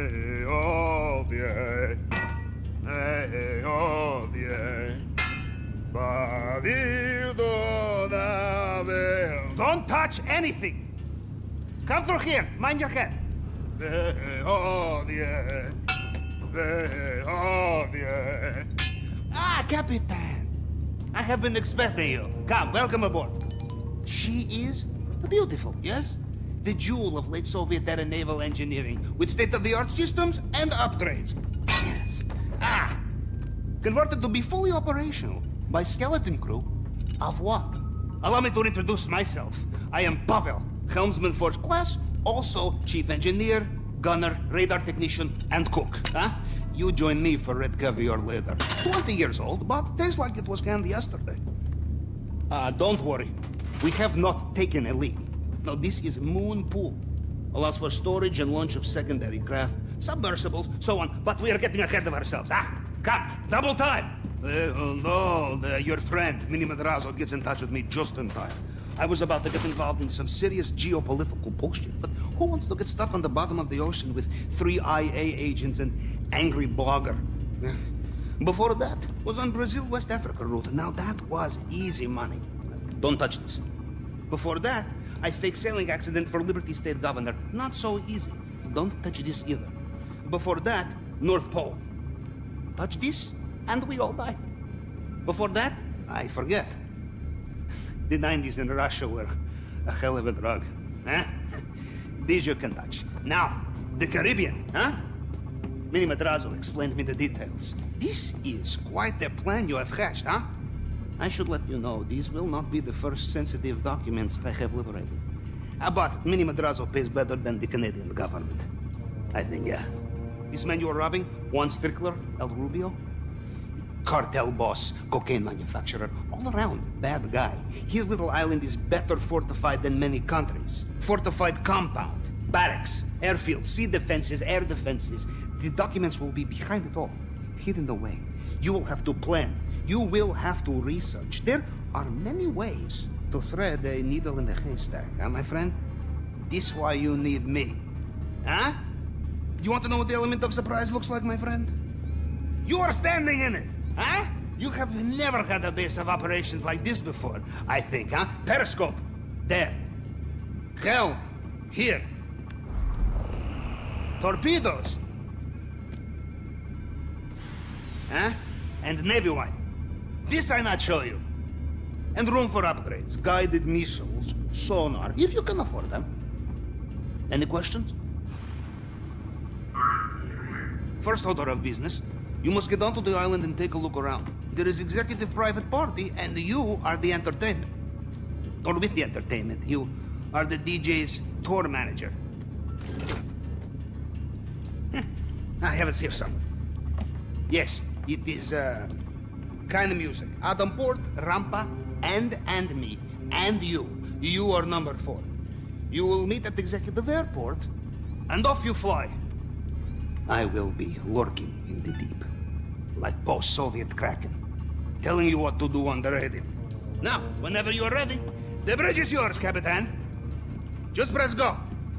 odie, odie. Don't touch anything. Come through here. Mind your head. Ah, Capitan. I have been expecting you. Come, welcome aboard. She is beautiful, yes? The jewel of late Soviet era naval engineering with state-of-the-art systems and upgrades. Yes. Ah! Converted to be fully operational by skeleton crew of what? Allow me to introduce myself. I am Pavel, helmsman first class, also chief engineer, gunner, radar technician, and cook. Huh? You join me for red caviar later. 20 years old, but tastes like it was canned yesterday. Don't worry. We have not taken a leak. No, this is Moon Pool. Allows for storage and launch of secondary craft, submersibles, so on, but we are getting ahead of ourselves. Come, double time! Your friend, Mini Madrazo, gets in touch with me just in time. I was about to get involved in some serious geopolitical bullshit, but who wants to get stuck on the bottom of the ocean with 3 IA agents and angry blogger? Before that was on Brazil-West Africa route. Now that was easy money. Don't touch this. Before that, I faked sailing accident for Liberty State Governor. Not so easy. Don't touch this either. Before that, North Pole. Touch this, and we all die. Before that, I forget. The 90s in Russia were a hell of a drug, huh? These you can touch. Now, the Caribbean, huh? Mini Madrazo explained me the details. This is quite a plan you have hatched, huh? I should let you know, these will not be the first sensitive documents I have liberated. But Mini Madrazo pays better than the Canadian government. I think, yeah. This man you are robbing, Juan Strickler, El Rubio? Cartel boss, cocaine manufacturer, all around bad guy. His little island is better fortified than many countries. Fortified compound, barracks, airfield, sea defenses, air defenses. The documents will be behind it all, hidden away. You will have to plan. You will have to research. There are many ways to thread a needle in a haystack, huh, my friend? This why you need me. Huh? You want to know what the element of surprise looks like, my friend? You are standing in it. Huh? You have never had a base of operations like this before, I think, huh? Periscope. There. Helm. Here. Torpedoes. Huh? And Navy wine. This I not show you. And room for upgrades. Guided missiles. Sonar, if you can afford them. Any questions? First order of business. You must get onto the island and take a look around. There is executive private party, and you are the entertainment. Or with the entertainment, you are the DJ's tour manager. I have it here somewhere. Yes, it is, kind of music. Adam Port, Rampa, and me. And you. You are number 4. You will meet at executive airport, and off you fly. I will be lurking in the deep. Like post-Soviet Kraken, telling you what to do on the radio. Now, whenever you're ready, the bridge is yours, Capitan. Just press go.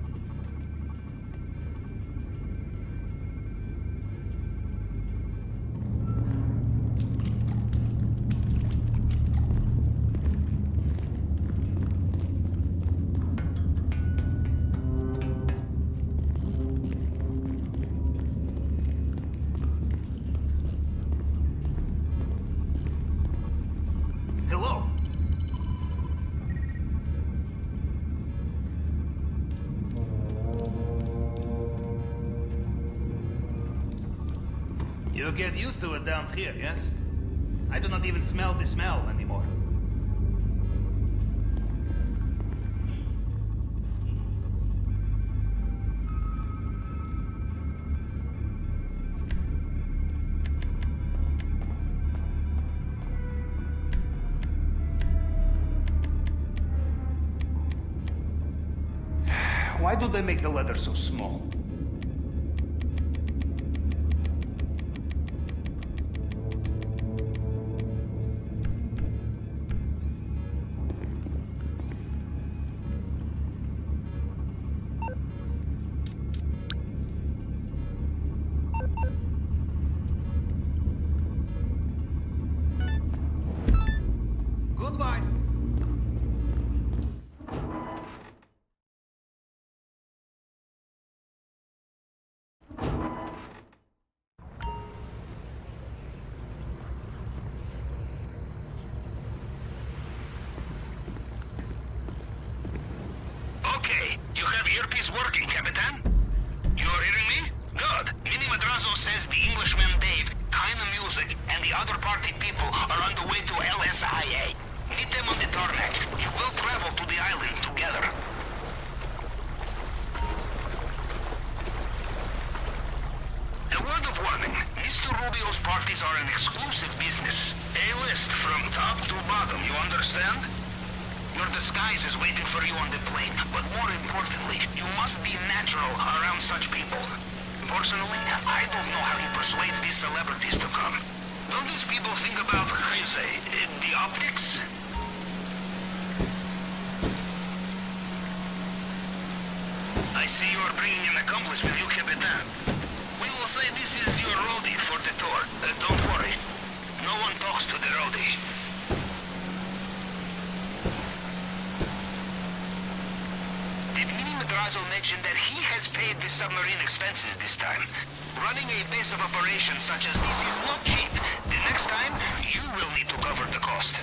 You get used to it down here, yes? I do not even smell the smell anymore. Why do they make the letter so small? Goodbye. Okay, you have earpiece working, Capitan? You're hearing me? Good. Mini Madrazo says the Englishman Dave, Kinda Music, and the other party people are on the way to LSIA. Meet them on the tarmac. You will travel to the island together. A word of warning. Mr. Rubio's parties are an exclusive business. A list from top to bottom, you understand? Your disguise is waiting for you on the plane, but more importantly, you must be natural around such people. Personally, I don't know how he persuades these celebrities to come. Don't these people think about, how you say, the optics? I see you are bringing an accomplice with you, Capitan. We will say this is your roadie for the tour. Don't worry. No one talks to the roadie. Madrazo mentioned that he has paid the submarine expenses this time. Running a base of operations such as this is not cheap. The next time, you will need to cover the cost.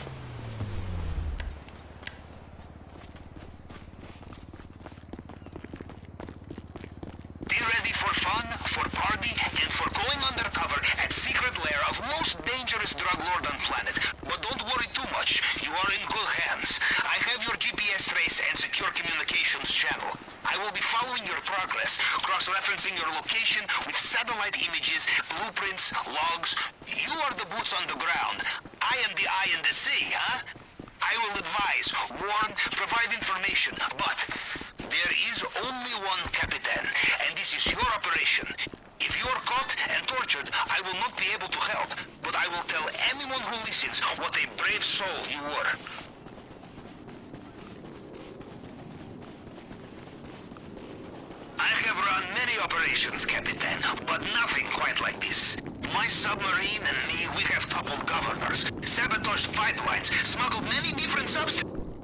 Be ready for fun, for party, and for going undercover at secret lair of most dangerous drug lord on planet. But don't worry too much. You are in good hands. I have your GPS trace and secure communications channel. I will be following your progress, cross-referencing your location with satellite images, blueprints, logs. You are the boots on the ground. I am the eye in the sea, huh? I will advise, warn, provide information, but there is only one Capitan, and this is your operation. If you are caught and tortured, I will not be able to help, but I will tell anyone who listens what a brave soul you were. I have run many operations, Capitan, but nothing quite like this. My submarine and me, we have toppled governors, sabotaged pipelines, smuggled many different substances.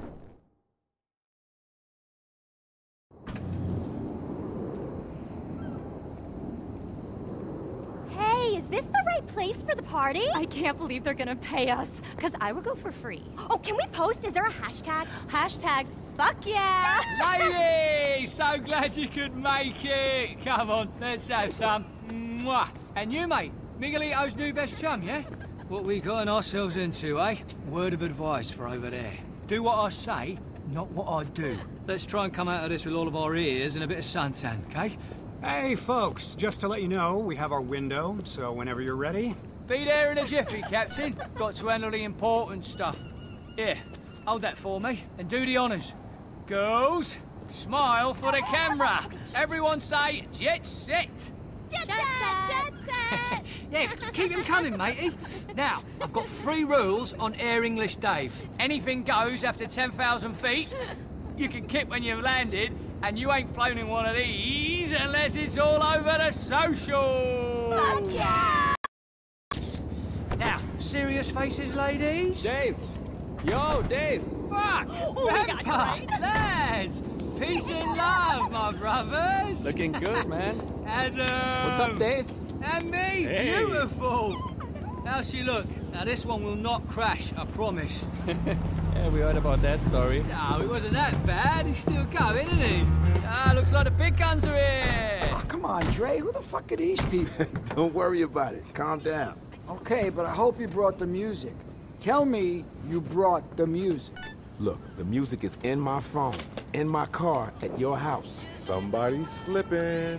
Hey, is this the right place for the party? I can't believe they're gonna pay us, because I would go for free. Oh, can we post? Is there a hashtag? Hashtag, fuck yeah! Lady, so glad you could make it. Come on, let's have some. Mwah. And you, mate, Miguelito's new best chum, yeah? What we gotten ourselves into, eh? Word of advice for over there. Do what I say, not what I do. Let's try and come out of this with all of our ears and a bit of suntan, okay? Hey, folks, just to let you know, we have our window, so whenever you're ready. Be there in a jiffy, Captain. Got to handle the important stuff. Here, hold that for me, and do the honours. Girls, smile for the camera. Everyone say, jet set. Jet set! Jet set! Yeah, keep him coming, matey. Now, I've got 3 rules on Air English Dave. Anything goes after 10,000 feet. You can kick when you've landed, and you ain't flown in one of these unless it's all over the social. Fuck yeah! Now, serious faces, ladies. Dave! Yo, Dave! Fuck! Oh, we got you right. Lads! Peace and love, my brothers! Looking good, man. Adam! What's up, Dave? And me! Hey. Beautiful! How's she look? Now, this one will not crash, I promise. Yeah, we heard about that story. No, it wasn't that bad. He's still coming, isn't he? Ah, looks like the big guns are here! Oh, come on, Dre. Who the fuck are these people? Don't worry about it. Calm down. Okay, but I hope you brought the music. Tell me you brought the music. Look, the music is in my phone, in my car, at your house. Somebody's slipping.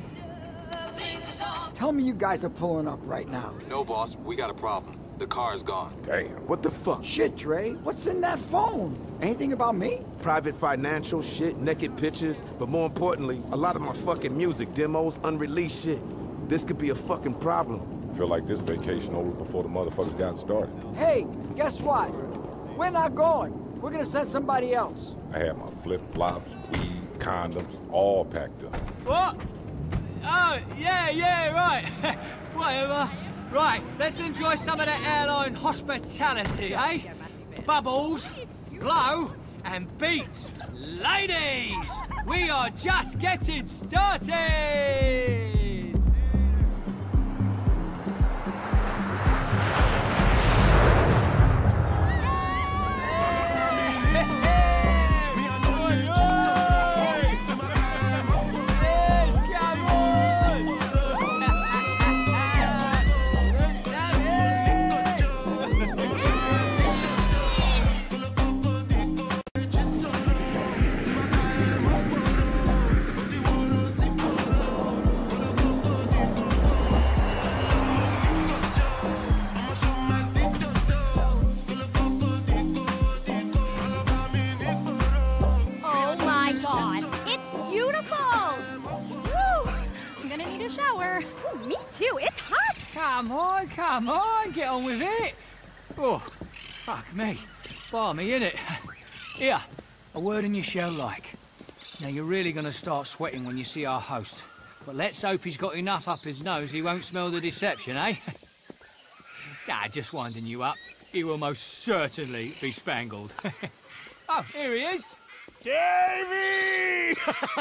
Tell me you guys are pulling up right now. No, boss. We got a problem. The car is gone. Damn, what the fuck? Shit, Dre. What's in that phone? Anything about me? Private financial shit, naked pictures, but more importantly, a lot of my fucking music demos, unreleased shit. This could be a fucking problem. Feel like this vacation over before the motherfuckers got started. Hey, guess what? We're not going. We're gonna send somebody else. I had my flip-flops, weed, condoms, all packed up. What? Oh, yeah, right. Whatever. Right, let's enjoy some of that airline hospitality, eh? Bubbles, blow, and beat. Ladies, we are just getting started! Come on, get on with it. Oh, fuck me. Balmy, innit? Here, a word in your shell like. Now, you're really gonna start sweating when you see our host. But let's hope he's got enough up his nose he won't smell the deception, eh? Nah, just winding you up. He will most certainly be spangled. Oh, here he is. Davy!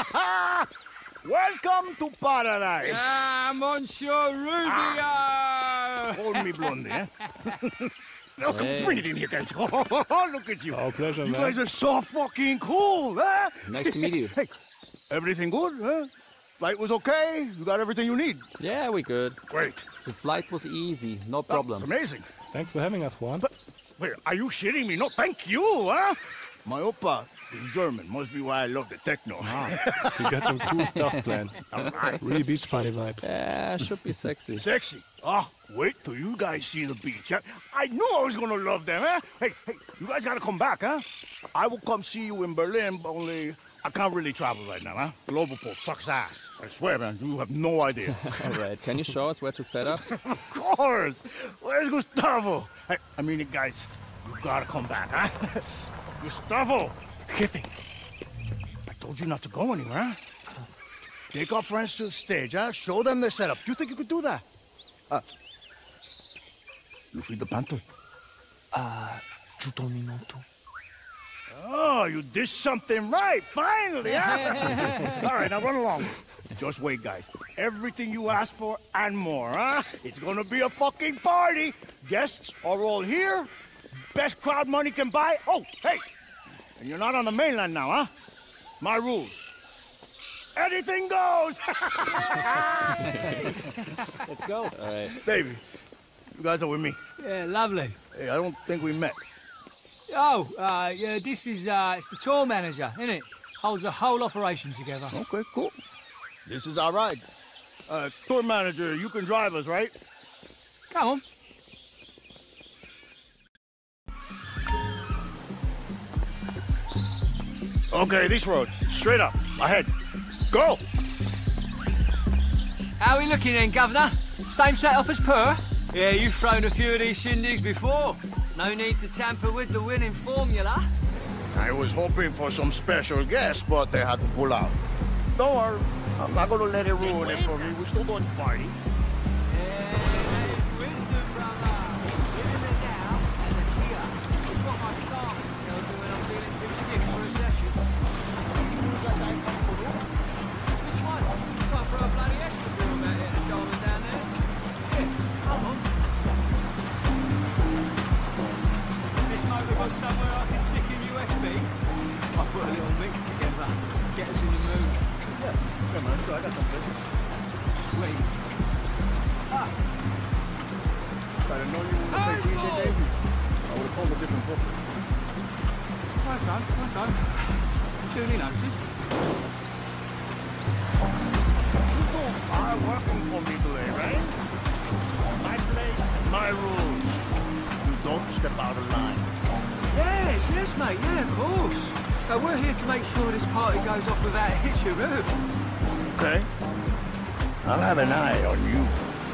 Welcome to paradise. Ah, Monsieur Rubio! Hold me, Blondie, eh? Look, bring it in here, guys. Oh, look at you. Oh, pleasure, you man. guys are so fucking cool, huh? Nice to meet you. Hey, everything good, huh? Flight was okay? You got everything you need? Yeah, we good. Great. The flight was easy, no problem. That's amazing. Thanks for having us, Juan. But, wait, are you shitting me? No, thank you, huh? My oppa is German. Must be why I love the techno. You got some cool stuff planned. Right. Really beach party vibes. Yeah, should be sexy. Sexy? Oh, wait till you guys see the beach. Huh? I knew I was gonna love them, huh? Hey, you guys gotta come back, huh? I will come see you in Berlin, but only I can't really travel right now, huh? Global Pole sucks ass. I swear, man, you have no idea. All right, can you show us where to set up? Of course! Where's Gustavo? Hey, I mean it, guys. You gotta come back, huh? Gustavo! Kiffing. I told you not to go anywhere, huh? Take our friends to the stage, huh? Show them their setup. Do you think you could do that? You feed the panther? Giusto un minuto. Oh, you did something right, finally, huh? All right, now run along. Just wait, guys. Everything you asked for and more, huh? It's gonna be a fucking party. Guests are all here. Best crowd money can buy. Oh, hey! And you're not on the mainland now, huh? My rules. Anything goes! Let's go. All right. Davey, you guys are with me. Yeah, lovely. Hey, I don't think we met. Oh, yeah, this is, it's the tour manager, isn't it? Holds the whole operation together. Okay, cool. This is our ride. Tour manager, you can drive us, right? Come on. Okay, this road. Straight up. Ahead. Go! How are we looking then, Governor? Same setup as per? Yeah, you've thrown a few of these shindigs before. No need to tamper with the winning formula. I was hoping for some special guests, but they had to pull out. Don't worry. I'm not gonna let it ruin it for me. We're still going to party. We're here to make sure this party goes off without a hitch or roof. Okay. I'll have an eye on you.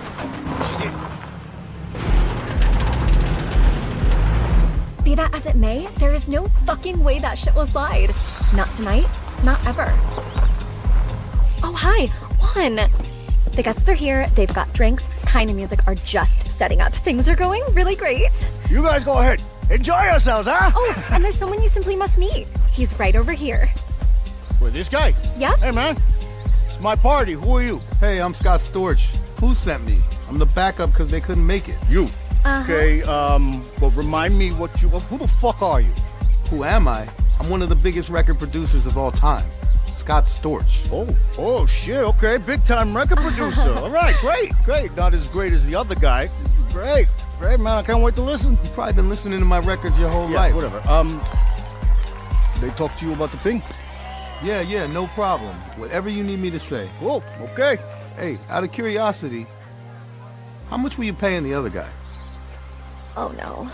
Be that as it may, there is no fucking way that shit will slide. Not tonight, not ever. Oh, hi, Juan. The guests are here, they've got drinks, kind of music are just setting up. Things are going really great. You guys go ahead. Enjoy yourselves, huh? Oh, and there's someone you simply must meet. He's right over here. Where, this guy? Yeah? Hey, man. It's my party. Who are you? Hey, I'm Scott Storch. Who sent me? I'm the backup because they couldn't make it. You? Okay, well, remind me what you... Who the fuck are you? Who am I? I'm one of the biggest record producers of all time. Scott Storch. Oh, shit, okay. Big-time record producer. All right, great. Not as great as the other guy. Great, man. I can't wait to listen. You've probably been listening to my records your whole life. Whatever. They talk to you about the thing? Yeah, no problem. Whatever you need me to say. Cool, okay. Hey, out of curiosity, how much were you paying the other guy? Oh, no.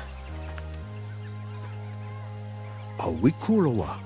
Are we cool or what?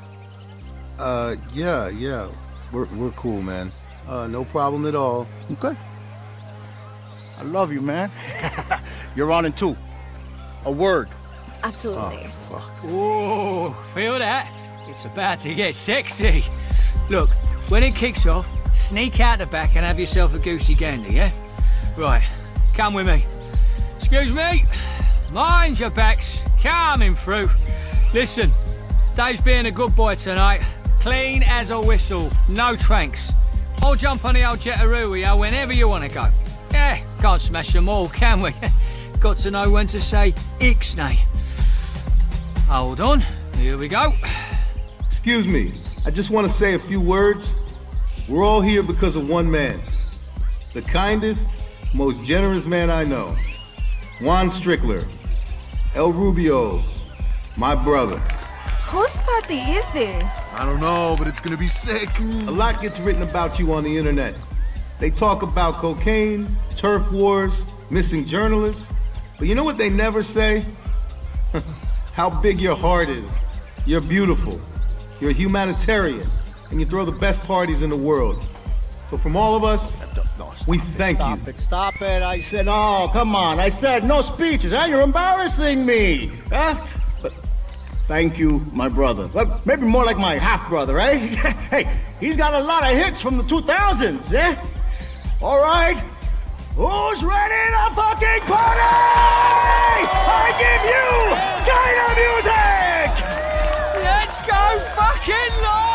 Yeah. We're cool, man. No problem at all. Okay. I love you, man. You're on in two. A word. Absolutely. Oh, fuck. Ooh, feel that? It's about to get sexy. Look, when it kicks off, sneak out the back and have yourself a goosey gander, yeah? Right, come with me. Excuse me. Mind your backs. Coming through. Listen, Dave's being a good boy tonight. Clean as a whistle. No tranks. I'll jump on the old Jetaroo with you whenever you want to go. Yeah, can't smash them all, can we? Got to know when to say Ixnay. Hold on. Here we go. Excuse me. I just want to say a few words. We're all here because of one man. The kindest, most generous man I know. Juan Strickler. El Rubio. My brother. Whose party is this? I don't know, but it's gonna be sick. A lot gets written about you on the internet. They talk about cocaine, turf wars, missing journalists. But you know what they never say? How big your heart is. You're beautiful. You're a humanitarian. And you throw the best parties in the world. So from all of us, we thank you. Stop it. I said, oh, come on. I said no speeches, huh? You're embarrassing me, huh? But thank you, my brother. Well, maybe more like my half-brother, eh? Hey, he's got a lot of hits from the 2000s, eh? All right. Who's ready to fucking party? I give you kind of music! Let's go fucking Lords!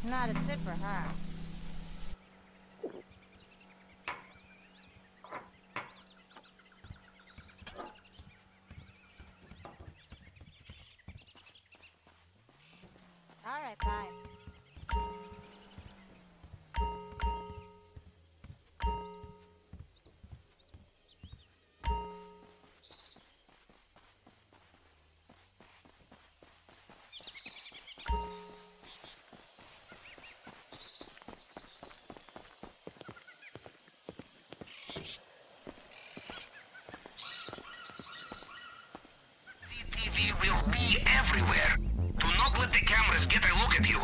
Not a sip for her. All right, fine. CCTV will be everywhere. Do not let the cameras get a look at you.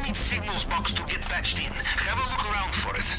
need signals box to get patched in. Have a look around for it.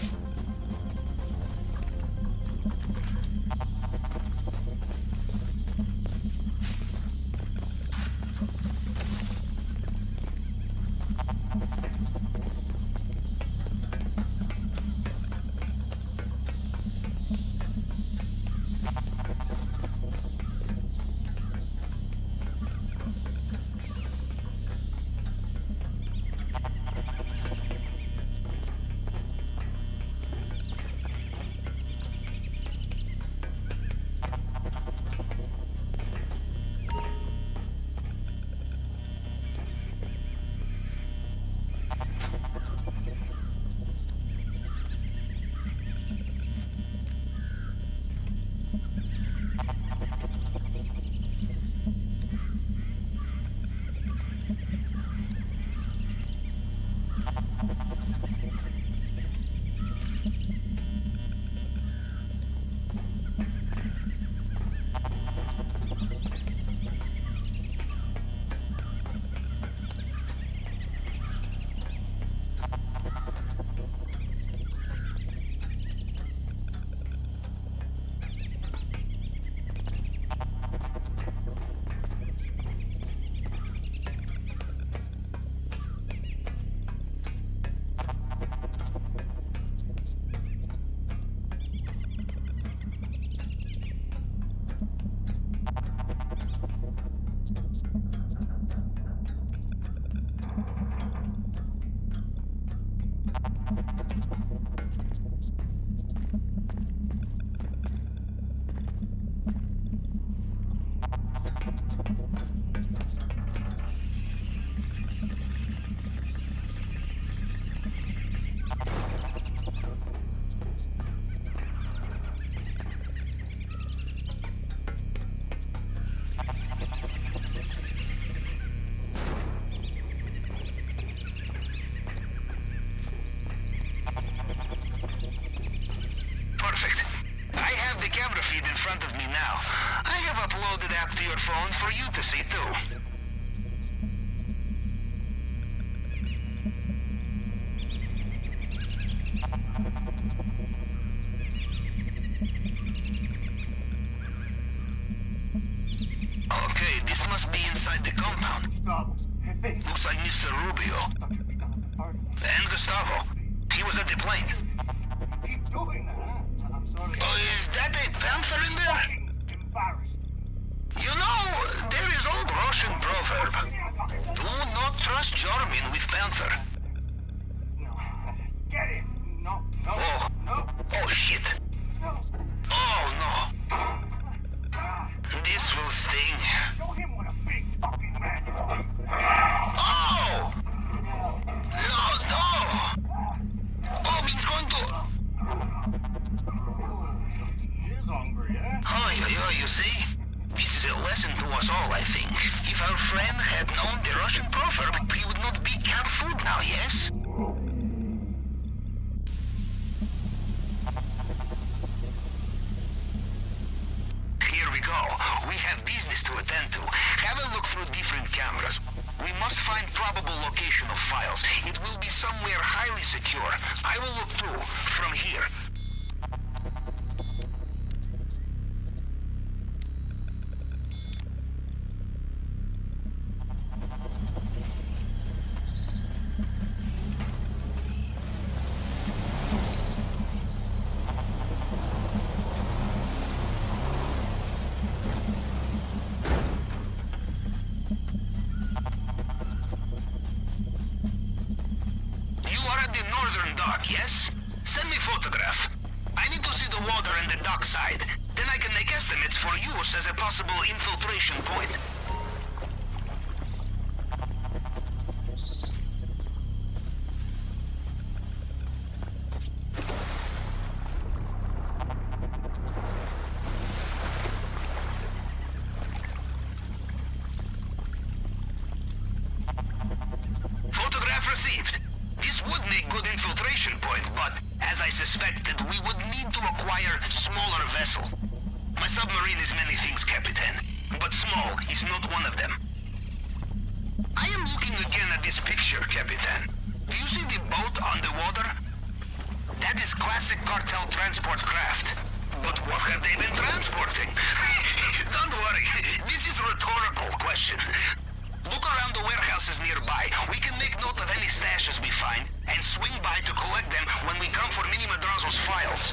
Front of me now. I have uploaded app to your phone for you to see too. Okay, this must be inside the compound. Looks like Mr. Rubio. And Gustavo. He was at the plane. Keep doing that, huh? I'm sorry. Oh, is that a panther in there? Embarrassed. You know, there is old Russian proverb. Do not trust German with panther. Get it! No, no, oh. no. Oh, shit. No. Oh, no. This will sting. Show him what a big fucking man is. Oh! No, no! Oh, he's going to... He is hungry, eh? Oh, you see? This is a lesson to us all, I think. If our friend had known the Russian proverb, he would not be camp food now, yes? Here we go. We have business to attend to. Have a look through different cameras. We must find probable location of files. It will be somewhere highly secure. I will look too, from here. Yes? Send me photograph. I need to see the water and the dock side. Then I can make estimates for use as a possible infiltration point. Photograph received. This would make good infiltration point, but as I suspected, we would need to acquire smaller vessel. My submarine is many things, Capitan, but small is not one of them. I am looking again at this picture, Capitan. Do you see the boat on the water? That is classic cartel transport craft. But what have they been transporting? Don't worry, this is a rhetorical question. Look around the warehouses nearby. We can make note of any stashes we find and swing by to collect them when we come for Mini Madrazo's files.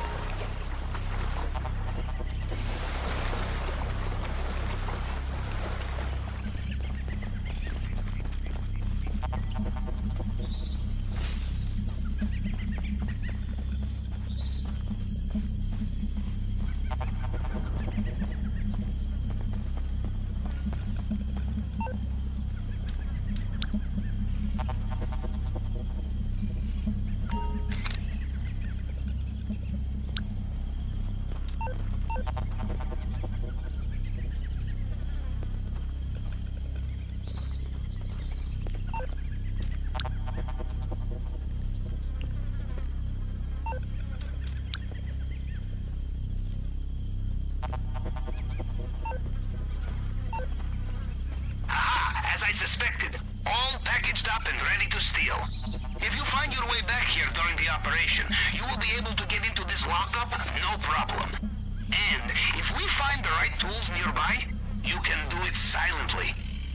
Suspected. All packaged up and ready to steal. If you find your way back here during the operation, you will be able to get into this lockup, no problem. And if we find the right tools nearby, you can do it silently.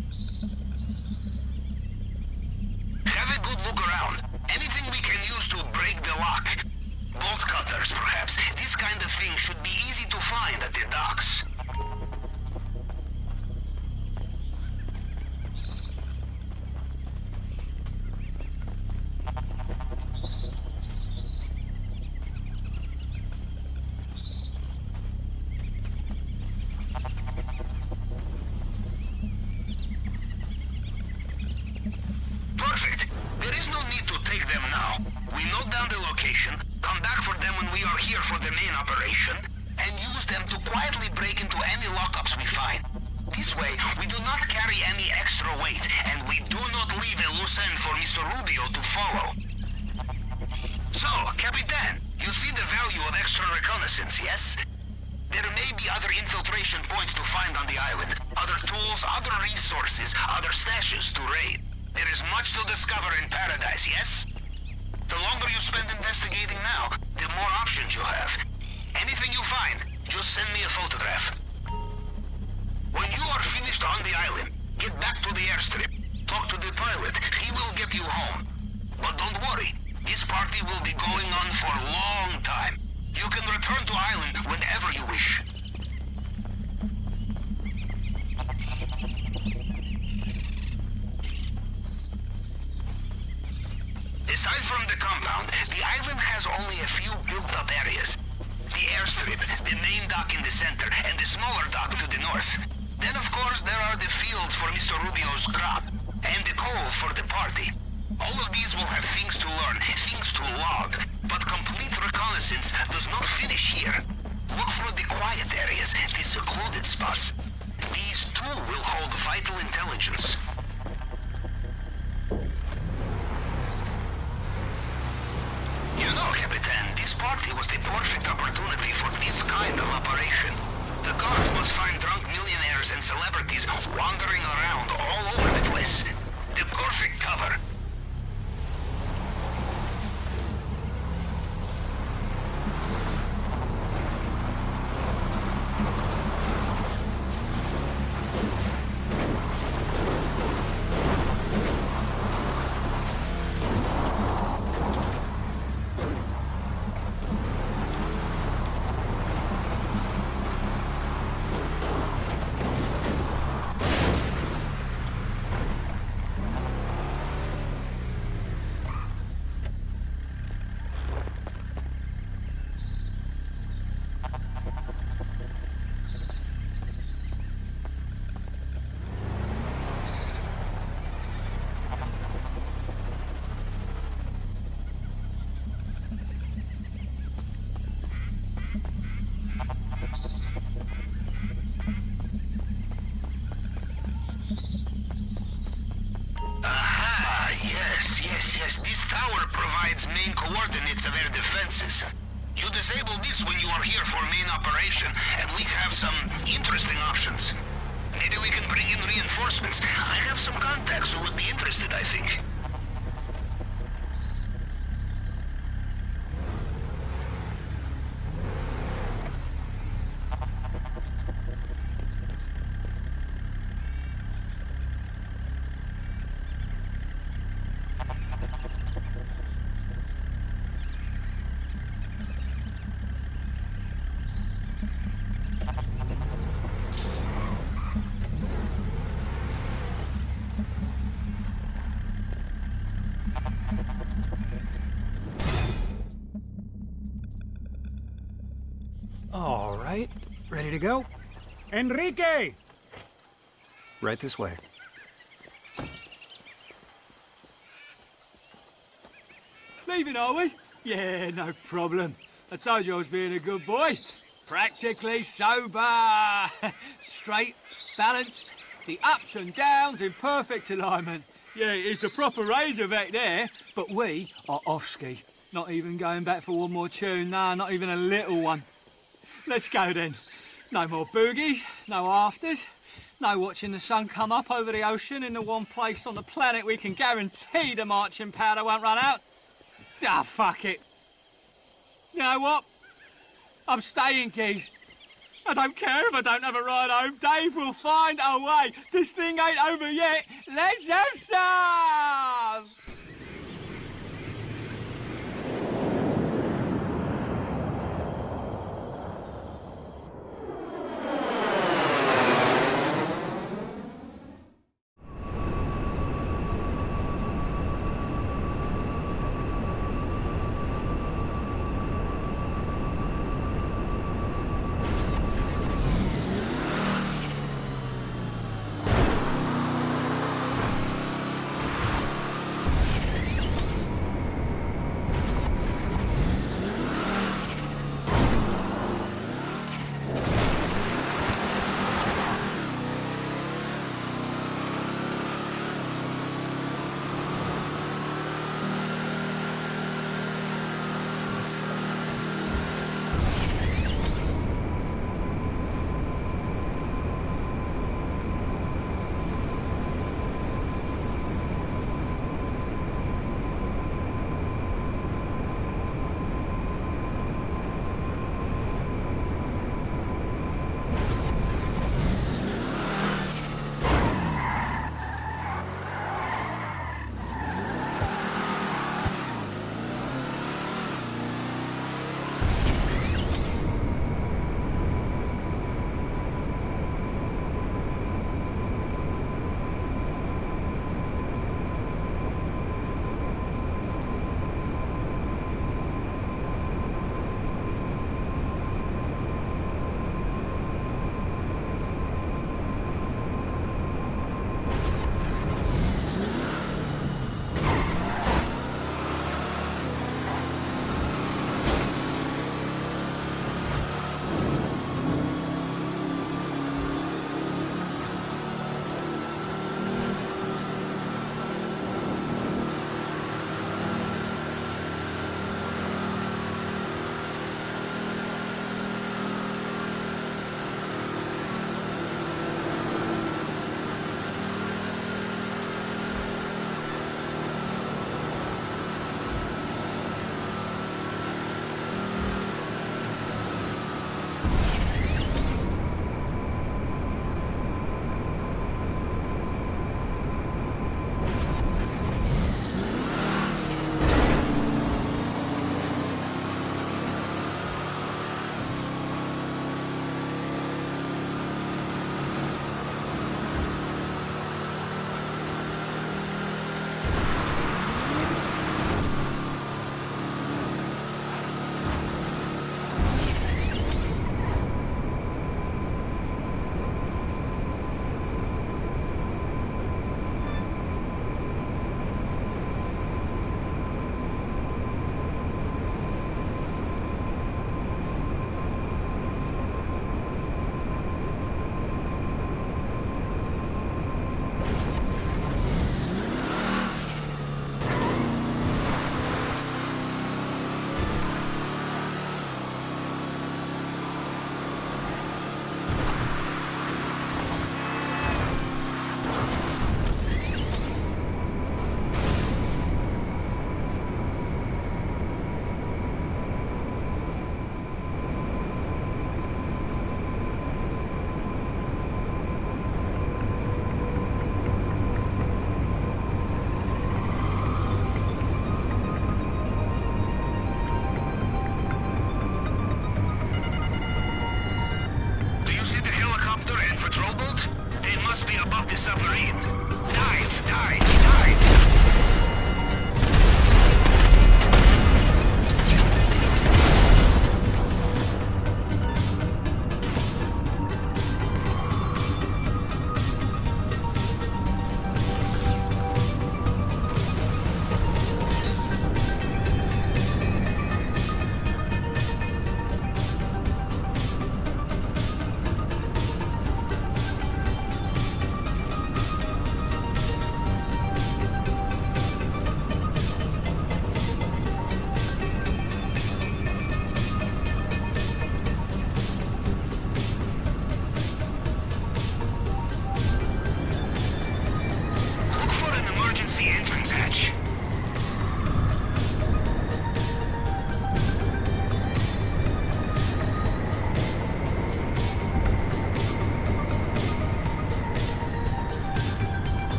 Have a good look around. Anything we can use to break the lock. Bolt cutters, perhaps. This kind of thing should be easy to find at the docks. Come back for them when we are here for the main operation, and use them to quietly break into any lockups we find. This way, we do not carry any extra weight, and we do not leave a loose end for Mr. Rubio to follow. So, Capitan, you see the value of extra reconnaissance, yes? There may be other infiltration points to find on the island, other tools, other resources, other stashes to raid. There is much to discover in Paradise, yes? The longer you spend investigating now, the more options you have. Anything you find, just send me a photograph. When you are finished on the island, get back to the airstrip. Talk to the pilot. He will get you home. But don't worry, this party will be going on for a long time. You can return to island whenever you wish. Aside from the compound, the island has only a few built-up areas. The airstrip, the main dock in the center, and the smaller dock to the north. Then, of course, there are the fields for Mr. Rubio's crop, and the cove for the party. All of these will have things to learn, things to log, but complete reconnaissance does not finish here. Look through the quiet areas, the secluded spots. These too will hold vital intelligence. You know, Capitan, this party was the perfect opportunity for this kind of operation. The guards must find drunk millionaires and celebrities wandering around all over the place. The perfect cover. Yes, this tower provides main coordinates of air defenses. You disable this when you are here for main operation, and we have some interesting options. Maybe we can bring in reinforcements. I have some contacts who would be interested, I think. All right, ready to go? Enrique! Right this way. Leaving, are we? Yeah, no problem. I told you I was being a good boy. Practically sober. Straight, balanced, the ups and downs in perfect alignment. Yeah, it's a proper Razorback there, but we are off-ski. Not even going back for one more tune, nah, not even a little one. Let's go then. No more boogies, no afters, no watching the sun come up over the ocean in the one place on the planet we can guarantee the marching powder won't run out. Ah, fuck it. You know what? I'm staying, geez. I don't care if I don't have a ride home. Dave will find a way. This thing ain't over yet. Let's have some!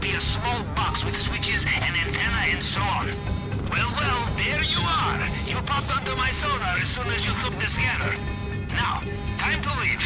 be a small box with switches, an antenna, and so on. Well, there you are. You popped onto my sonar as soon as you took the scanner. Now, time to leave.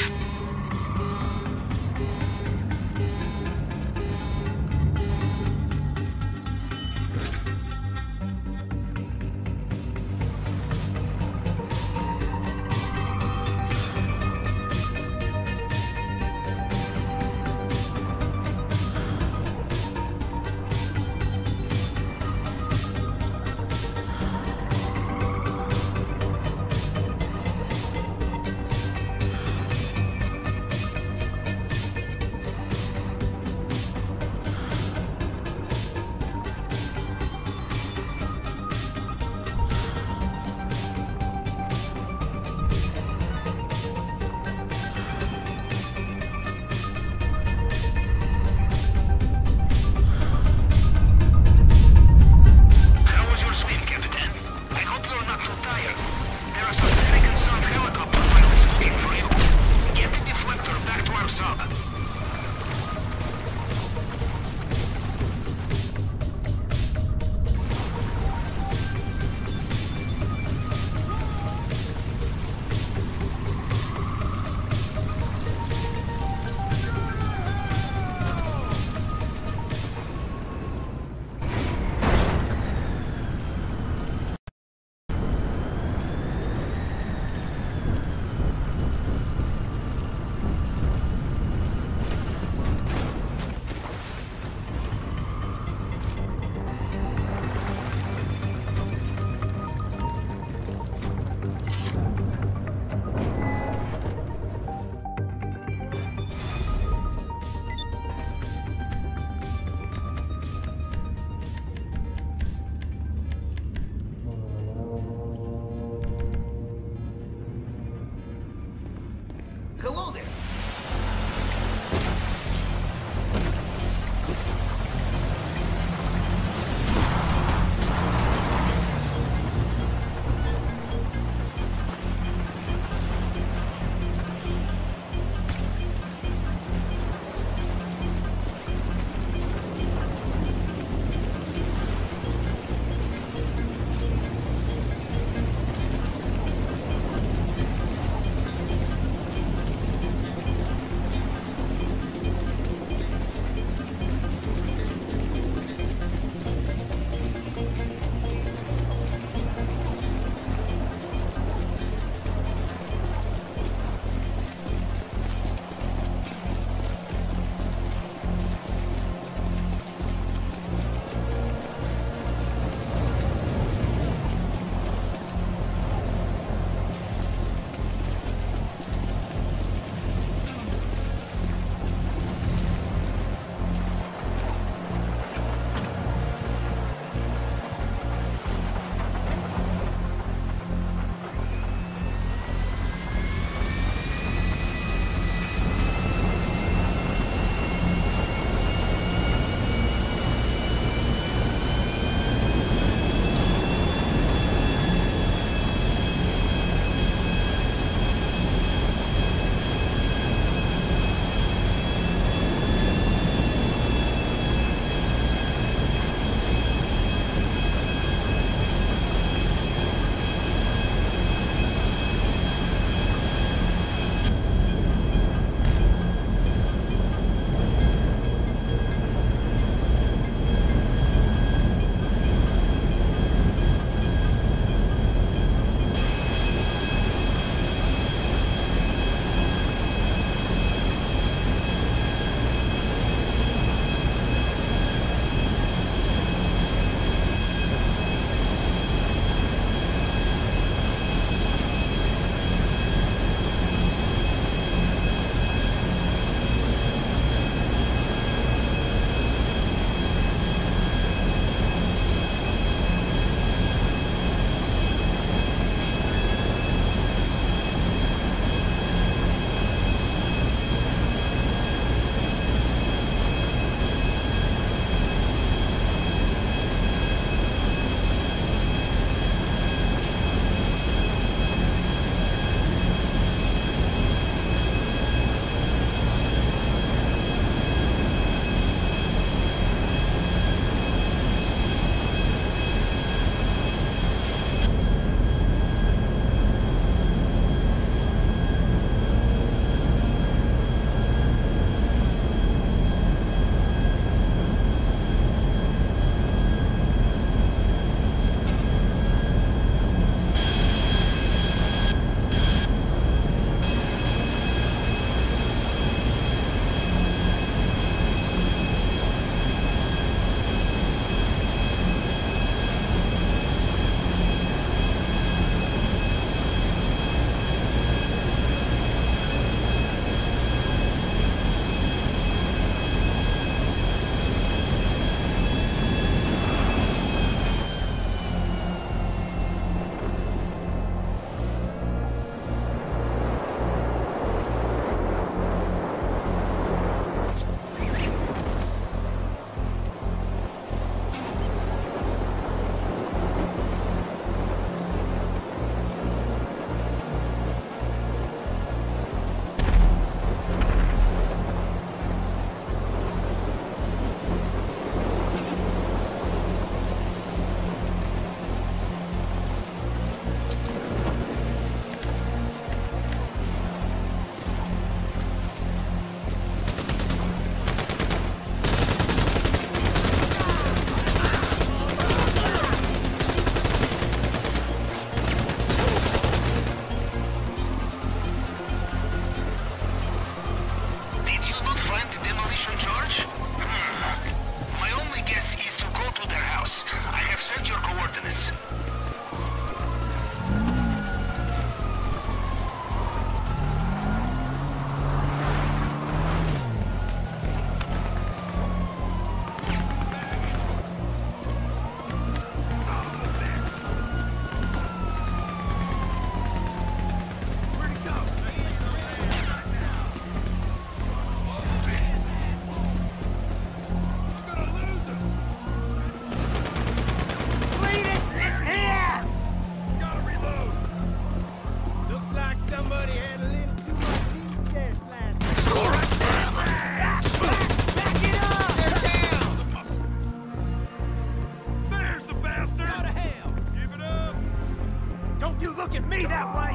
You look at me that way!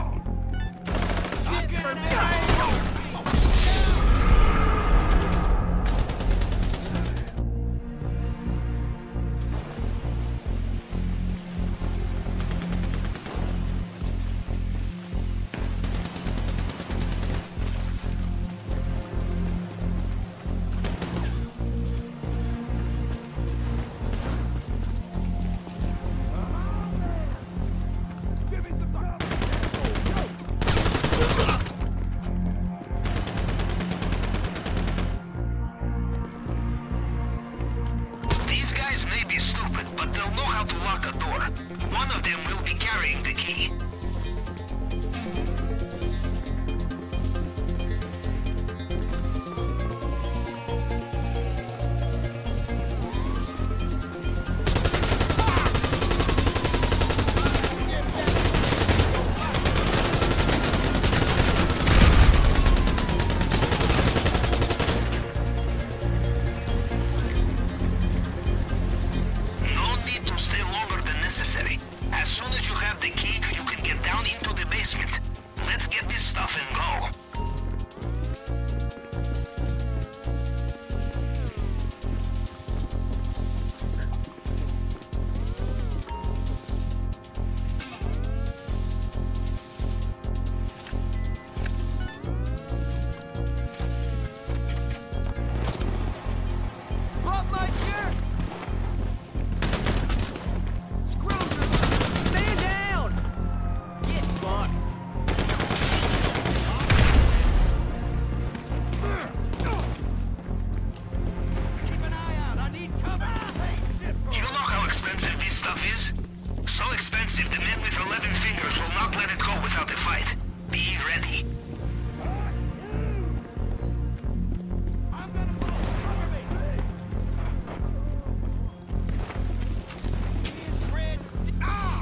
These guys may be stupid, but they'll know how to lock a door. One of them will be carrying the key. No need to stay longer than necessary. As soon as you have the key, you can get down into the basement. Let's get this stuff and go. Drop my chair! Screwdriver! Stand down! Get fucked! Keep an eye out. I need cover. Hey, shit. You know how expensive this stuff is? So expensive, the men with 11 fingers will not let it go without a fight. Be ready. I'm gonna move. Cover me. Here's Fred. Ah!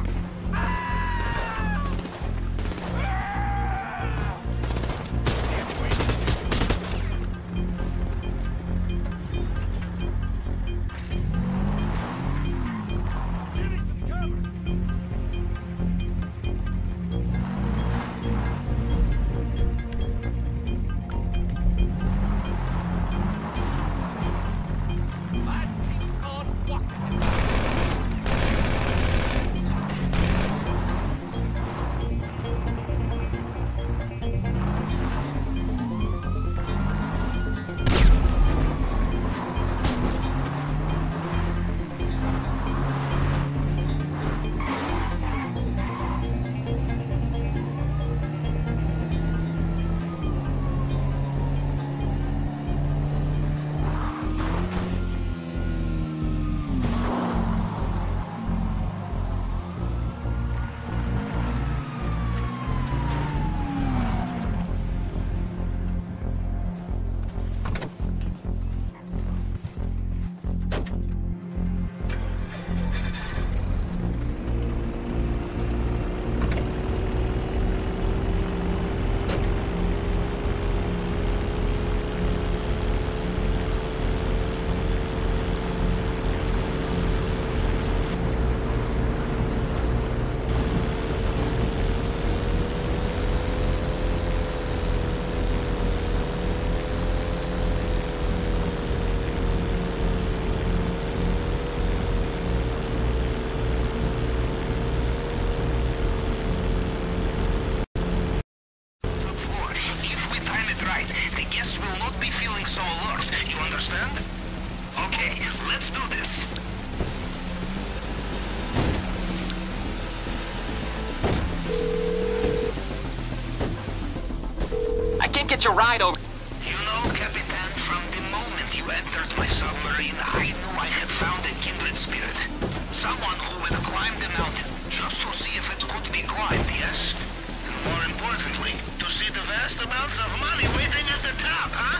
Give me some cover! Get your ride over. You know, Capitan, from the moment you entered my submarine, I knew I had found a kindred spirit. Someone who would climb the mountain, just to see if it could be climbed, yes? And more importantly, to see the vast amounts of money waiting at the top, huh?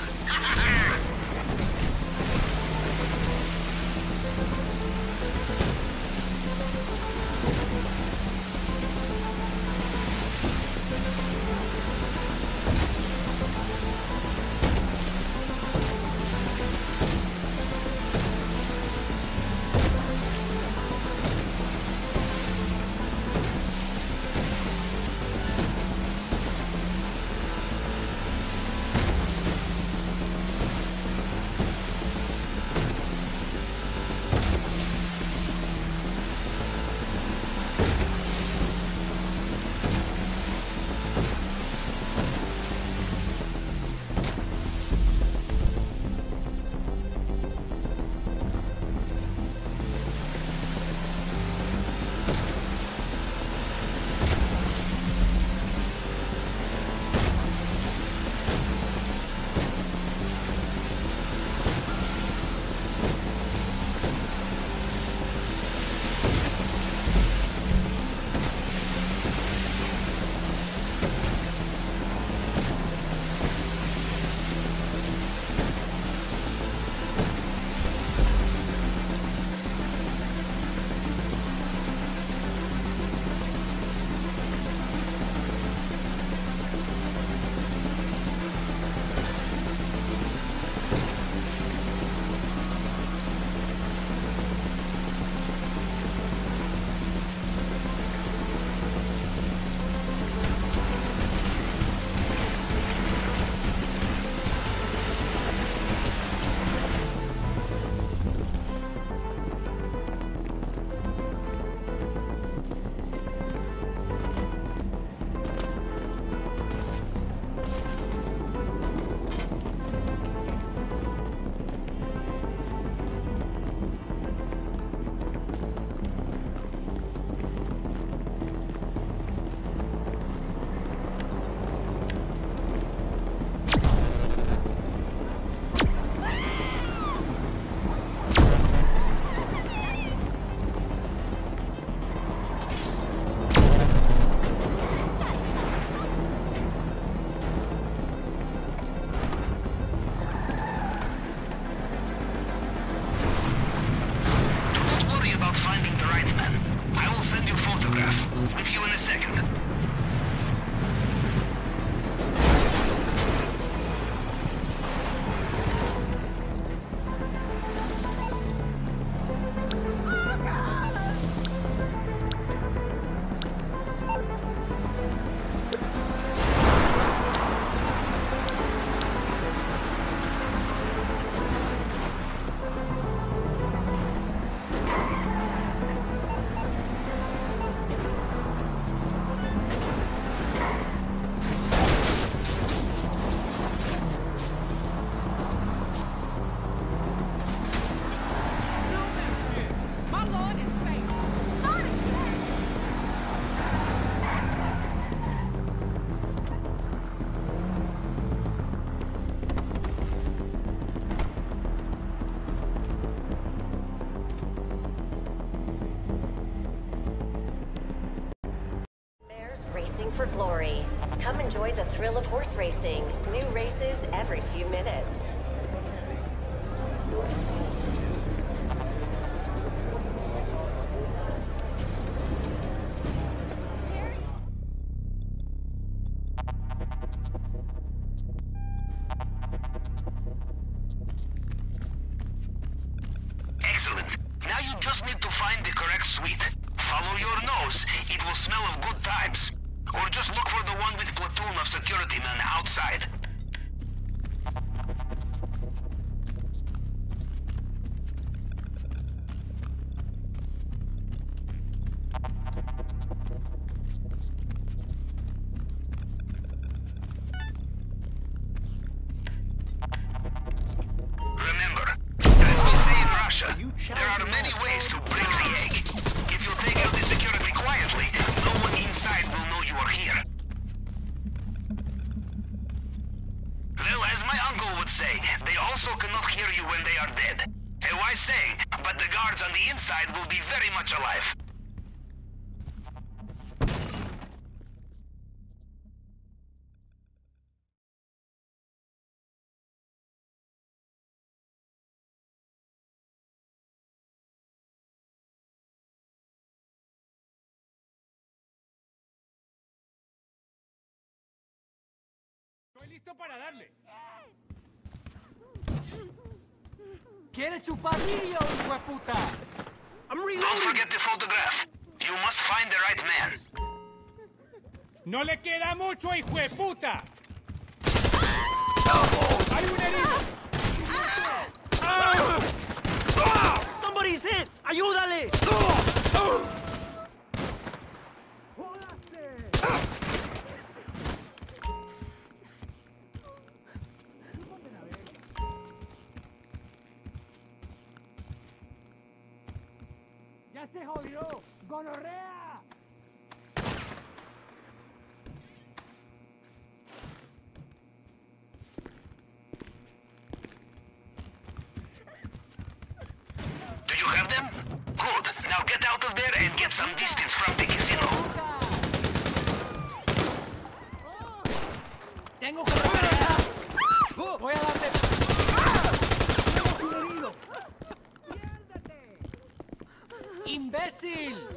man. I will send you a photograph. With you in a second. Racing for glory. Come enjoy the thrill of horse racing. New races every few minutes. Excellent. Now you just need to find the correct suite. Follow your nose. It will smell of good times. Or just look for the one with platoon of security men outside. Remember, as we say in Russia, there are many ways to break the egg. If you take out the security quietly, no one inside will know you are here. Well, as my uncle would say, they also cannot hear you when they are dead. A wise saying, but the guards on the inside will be very much alive. Estoy listo para darle. ¿Quiere chupadillo, hijo de puta? Don't forget the photograph. You must find the right man. No le queda mucho, hijo de puta. ¡Hay un herido! Somebody's hit! ¡Ayúdale! ¡Ya se jodió! ¡Gonorrea! Do you have them? Good. Now get out of there and get some distance from the casino. ¡Tengo que recuperar! ¡Voy a darte! ¡Tengo un herido! ¡Imbécil!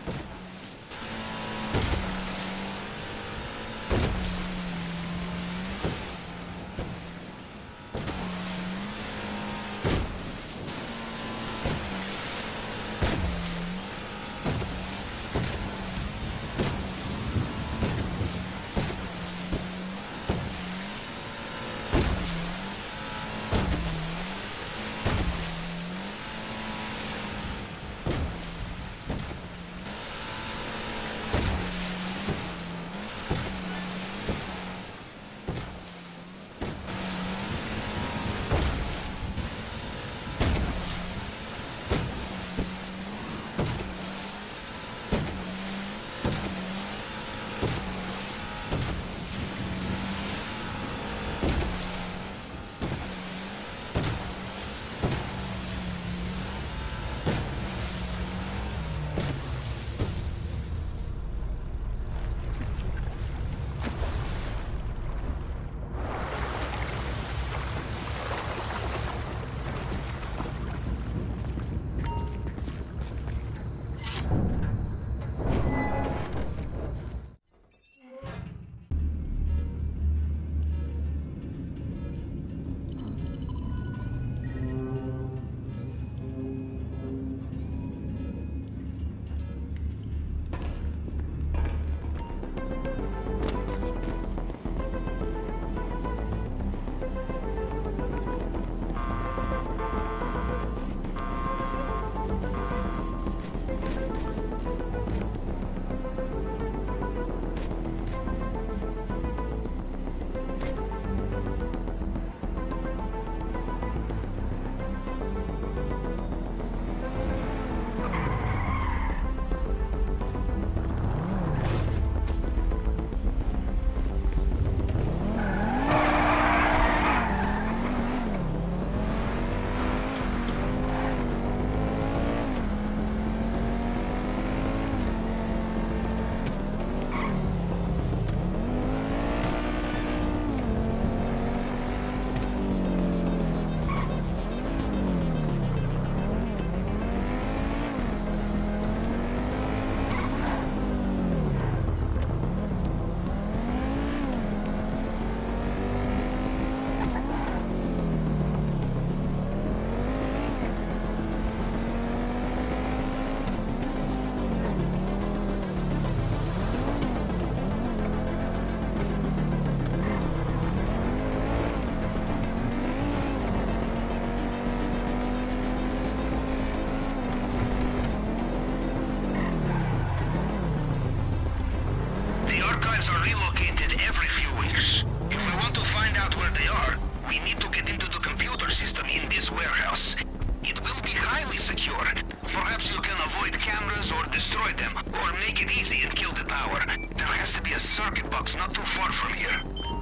Are relocated every few weeks. If we want to find out where they are, we need to get into the computer system in this warehouse. It will be highly secure. Perhaps you can avoid cameras or destroy them, or make it easy and kill the power. There has to be a circuit box not too far from here.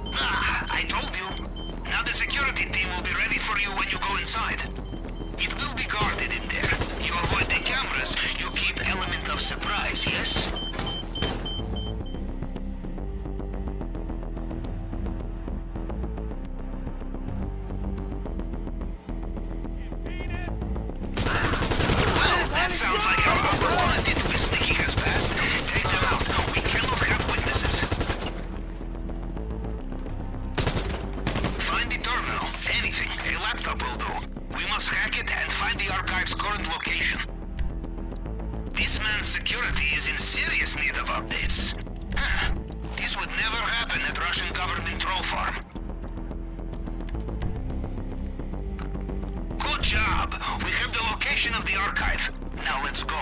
Ah, I told you. Now the security team will be ready for you when you go inside. It will be guarded in there. You avoid the cameras, you keep element of surprise, yes? Sounds like our opportunity to be sneaky has passed. Take them out. We cannot have witnesses. Find the terminal. Anything. A laptop will do. We must hack it and find the archive's current location. This man's security is in serious need of updates. This would never happen at Russian government troll farm. Good job. We have the location of the archive. Now let's go.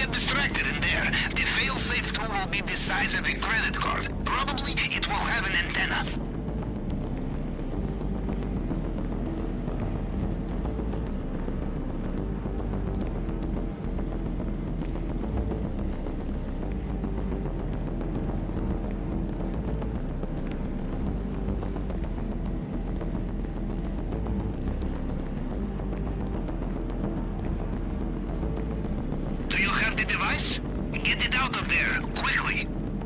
get distracted in there. The fail-safe tool will be the size of a credit card. Probably it will have an antenna. Get it out of there, quickly!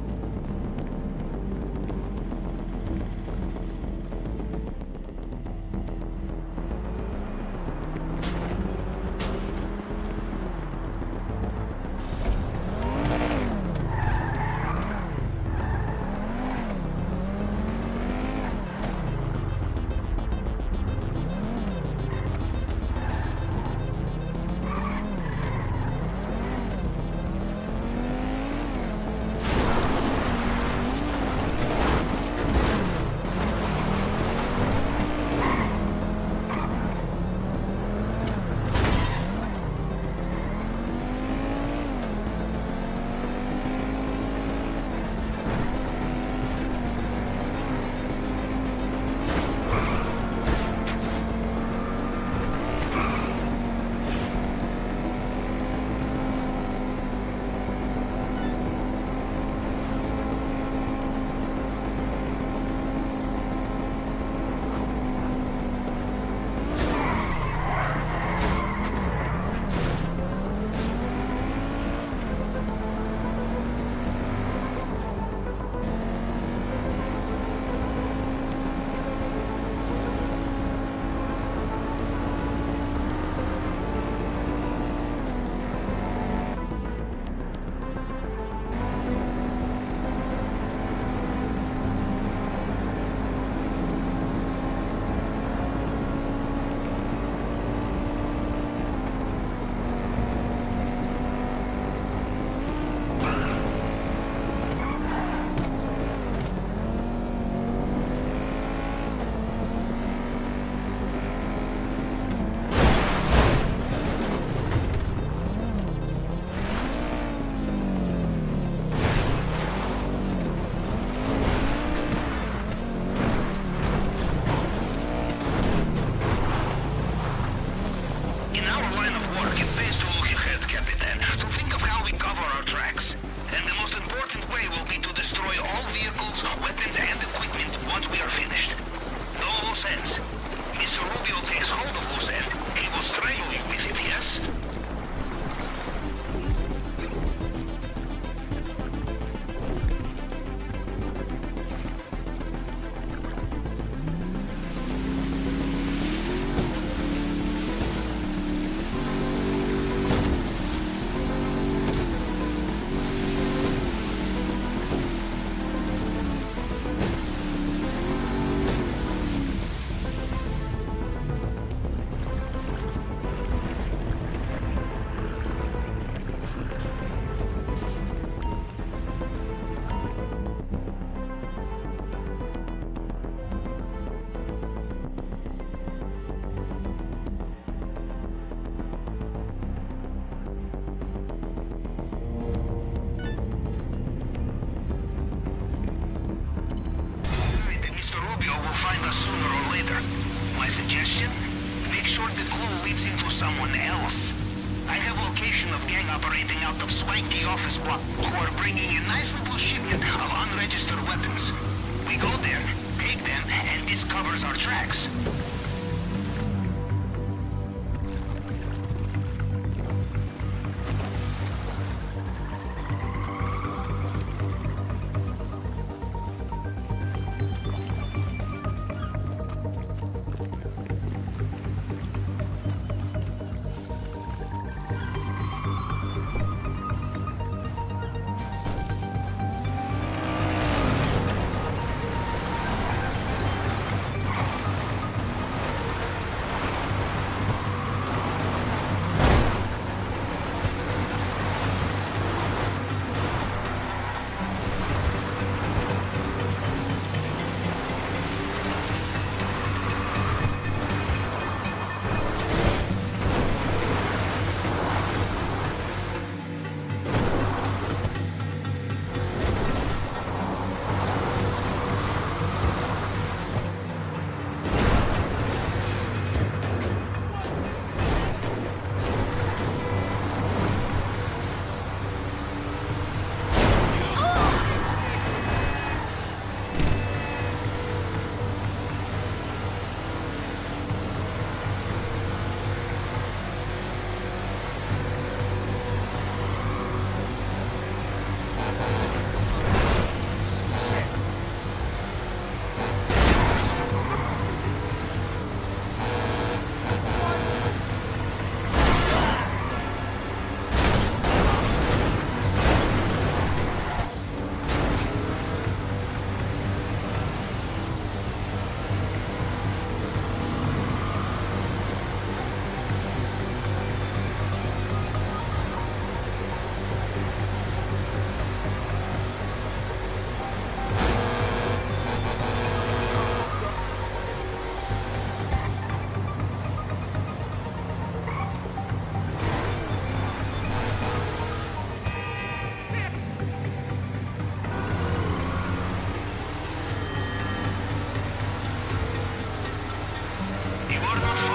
suggestion? Make sure the clue leads into someone else. I have location of gang operating out of swanky office block who are bringing a nice little shipment of unregistered weapons. We go there, take them, and this covers our tracks.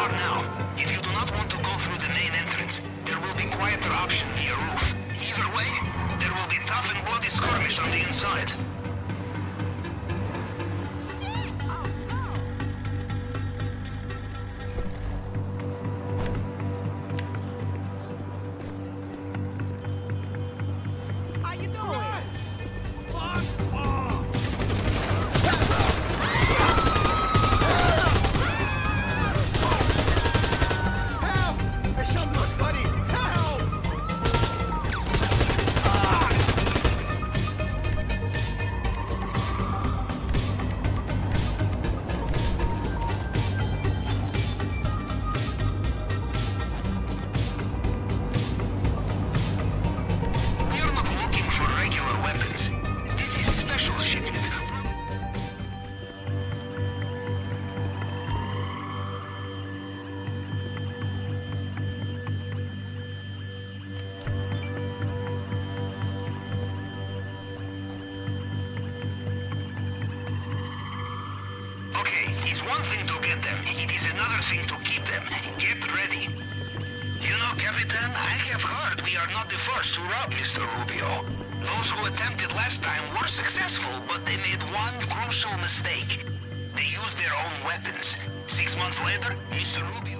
are now. If you do not want to go through the main entrance, there will be quieter option via roof. Either way, there will be tough and bloody skirmish on the inside. How you doing? It's one thing to get them, it is another thing to keep them. Get ready. You know, Capitan, I have heard we are not the first to rob Mr. Rubio. Those who attempted last time were successful, but they made one crucial mistake. They used their own weapons. 6 months later, Mr. Rubio...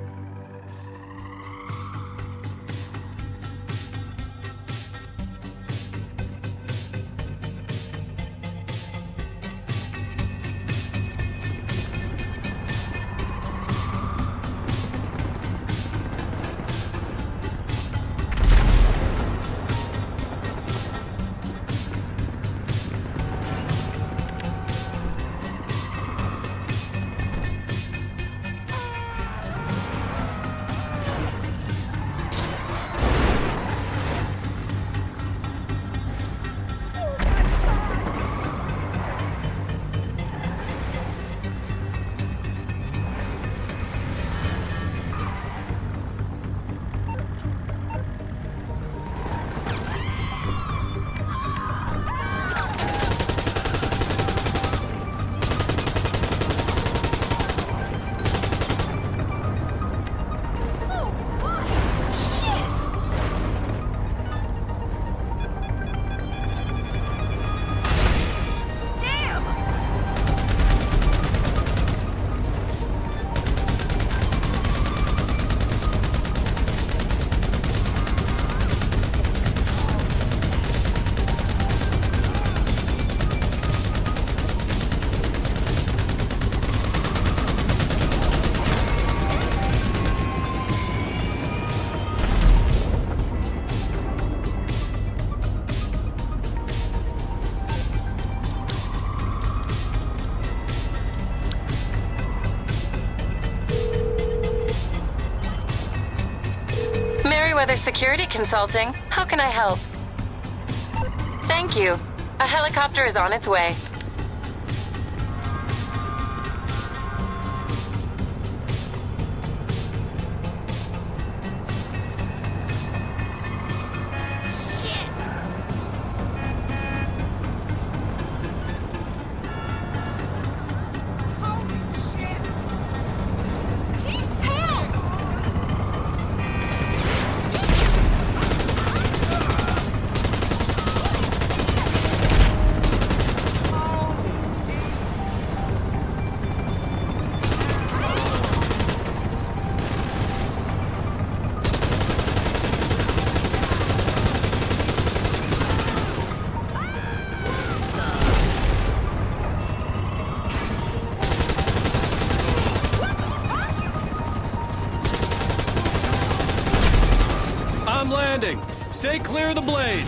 Merryweather Security Consulting. How can I help? Thank you. A helicopter is on its way. I'm landing. Stay clear of the blades.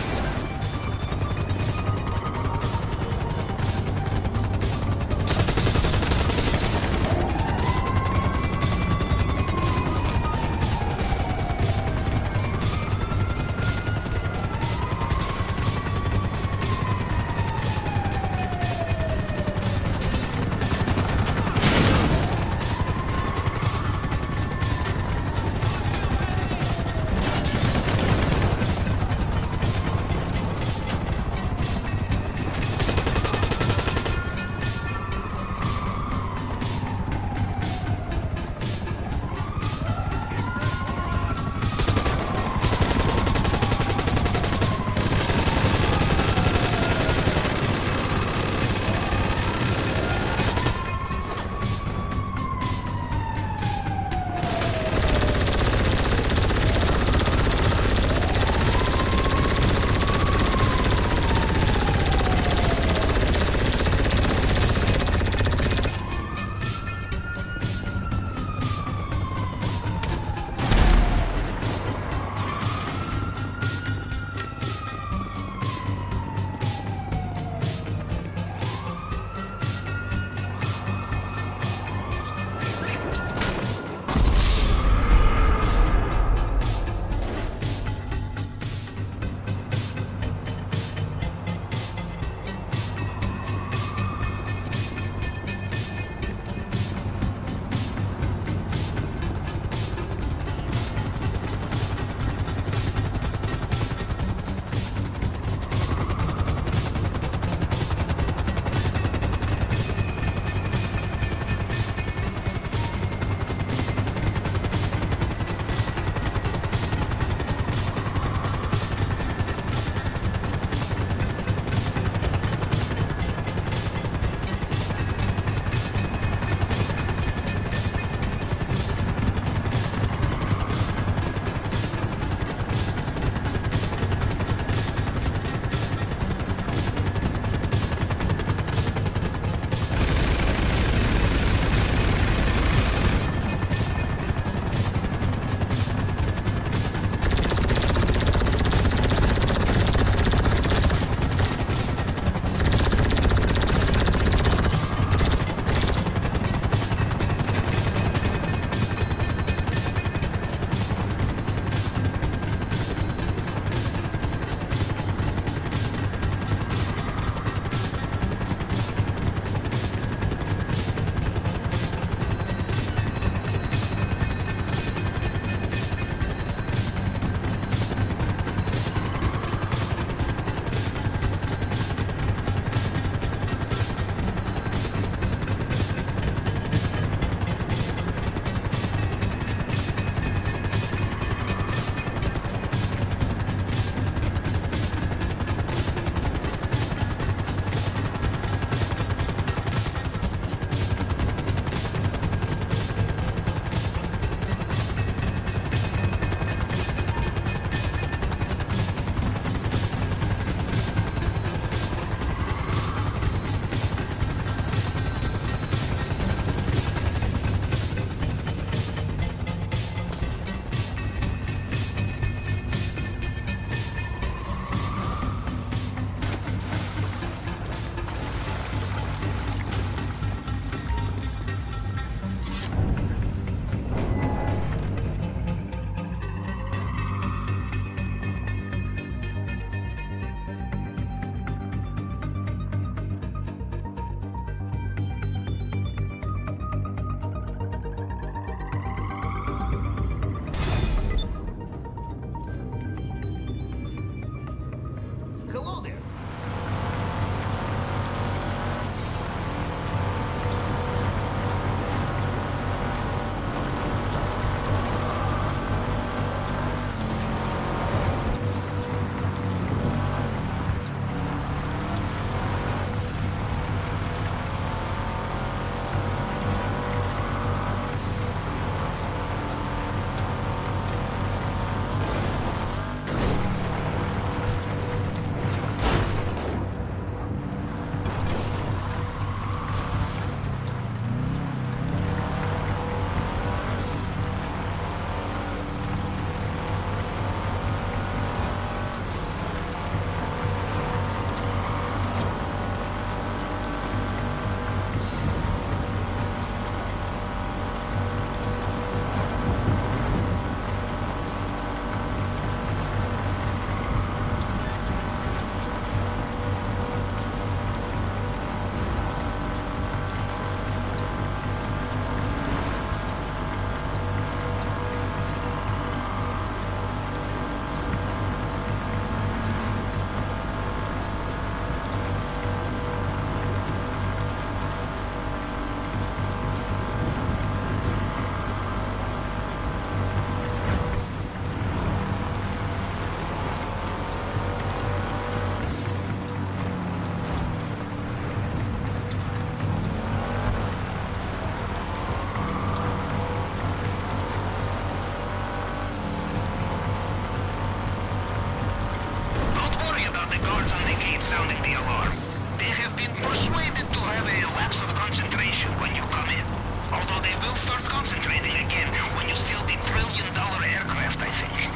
indicate sounding the alarm. They have been persuaded to have a lapse of concentration when you come in. Although they will start concentrating again when you steal the trillion-dollar aircraft, I think.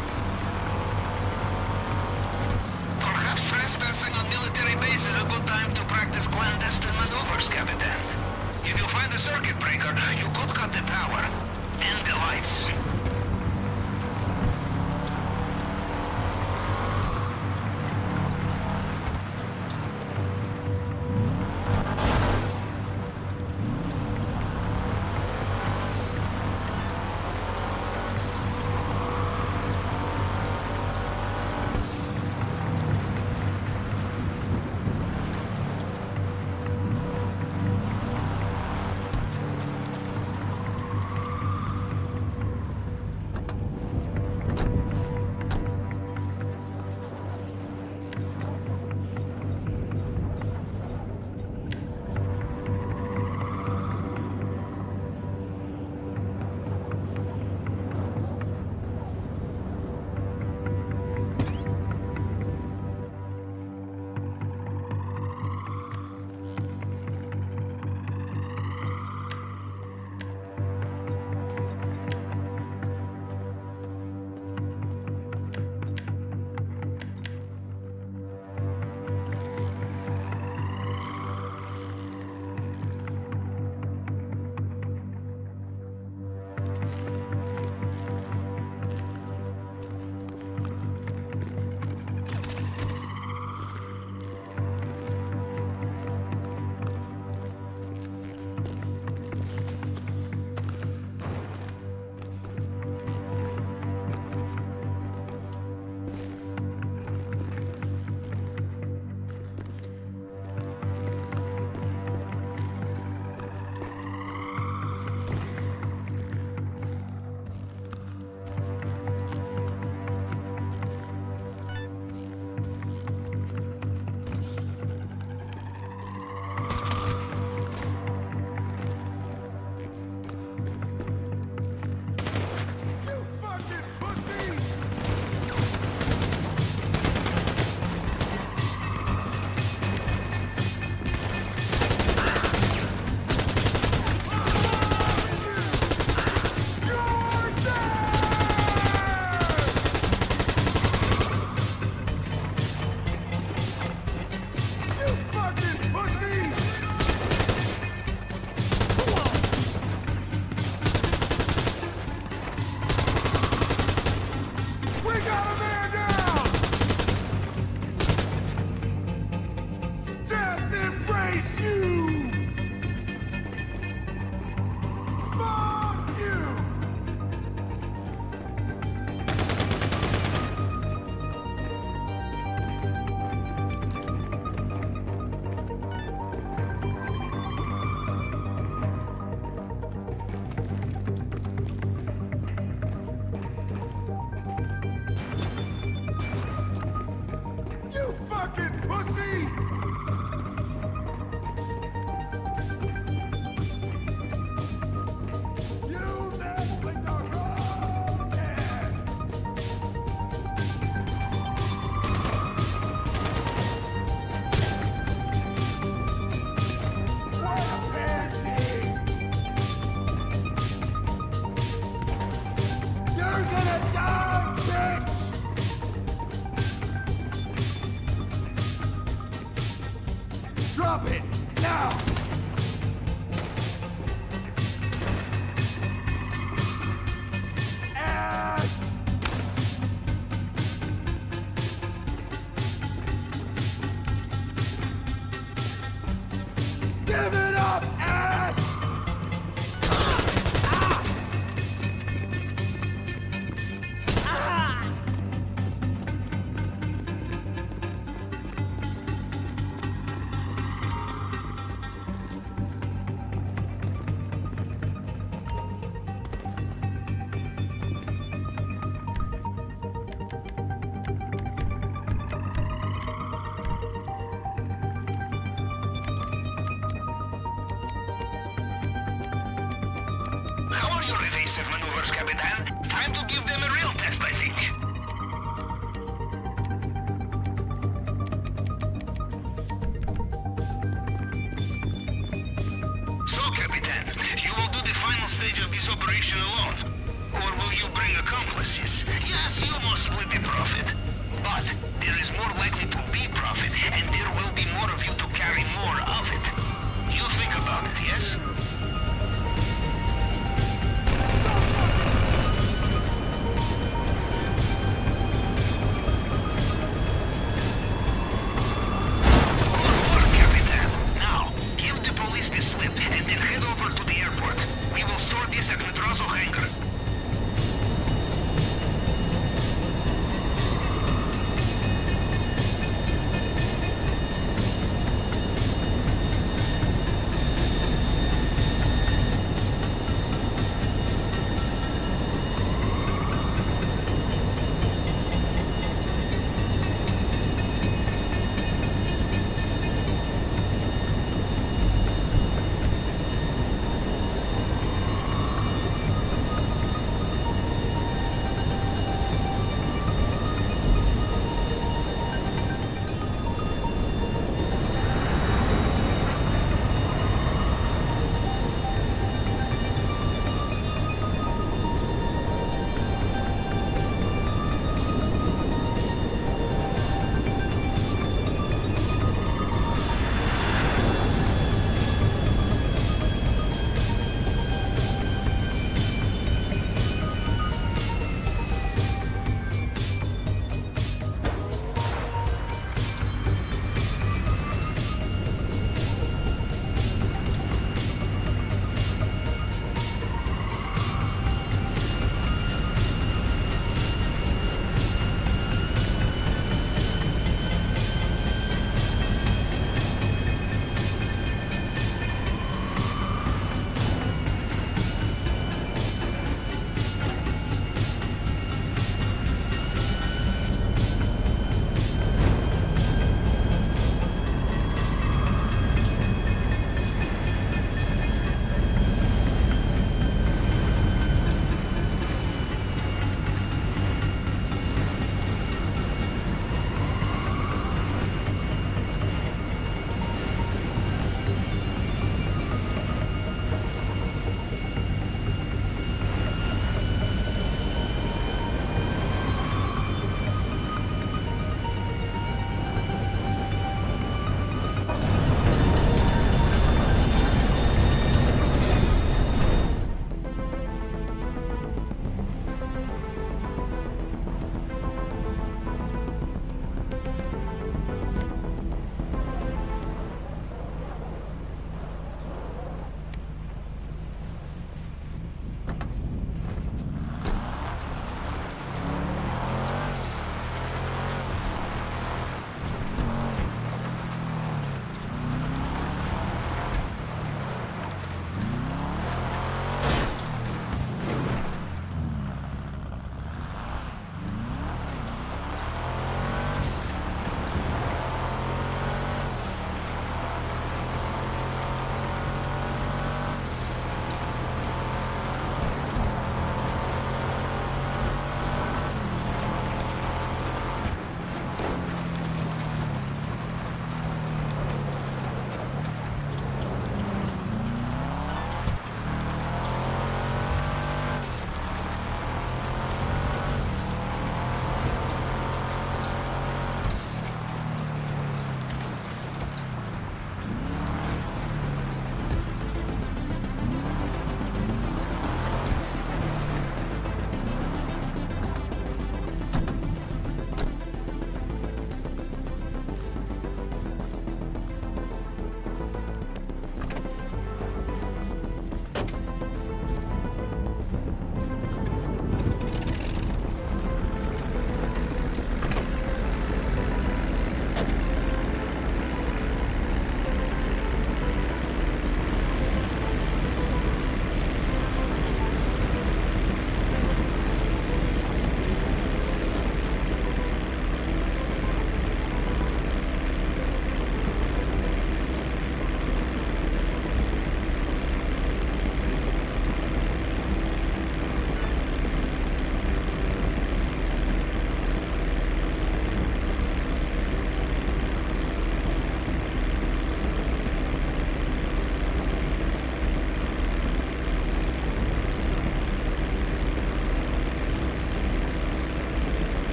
Perhaps trespassing on military base is a good time to practice clandestine maneuvers, Capitan. If you find a circuit breaker, you could cut the power and the lights. Drop it! Now! Ass! Give it up, ass! Maneuvers, Capitan. Time to give them a real test, I think. this operation alone? Or will you bring accomplices? Yes, you must split the profit. But there is more likely to be profit, and there will be more of you to carry more of it. You think about it, yes? Now, give the police the slip, and then head over to the airport. We will store this at Madrazo hangar.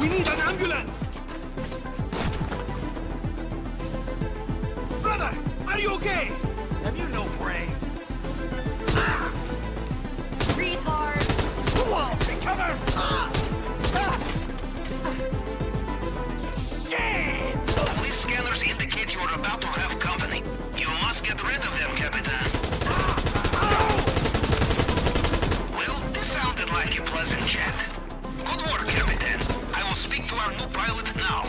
We need an ambulance! Brother, are you okay? Have you no brains? Breathe hard. Whoa! Take cover! Shit! Police scanners indicate you are about to have company. You must get rid of them, Capitan. Well, this sounded like a pleasant chat. Good work, Capitan. I will speak to our new pilot now.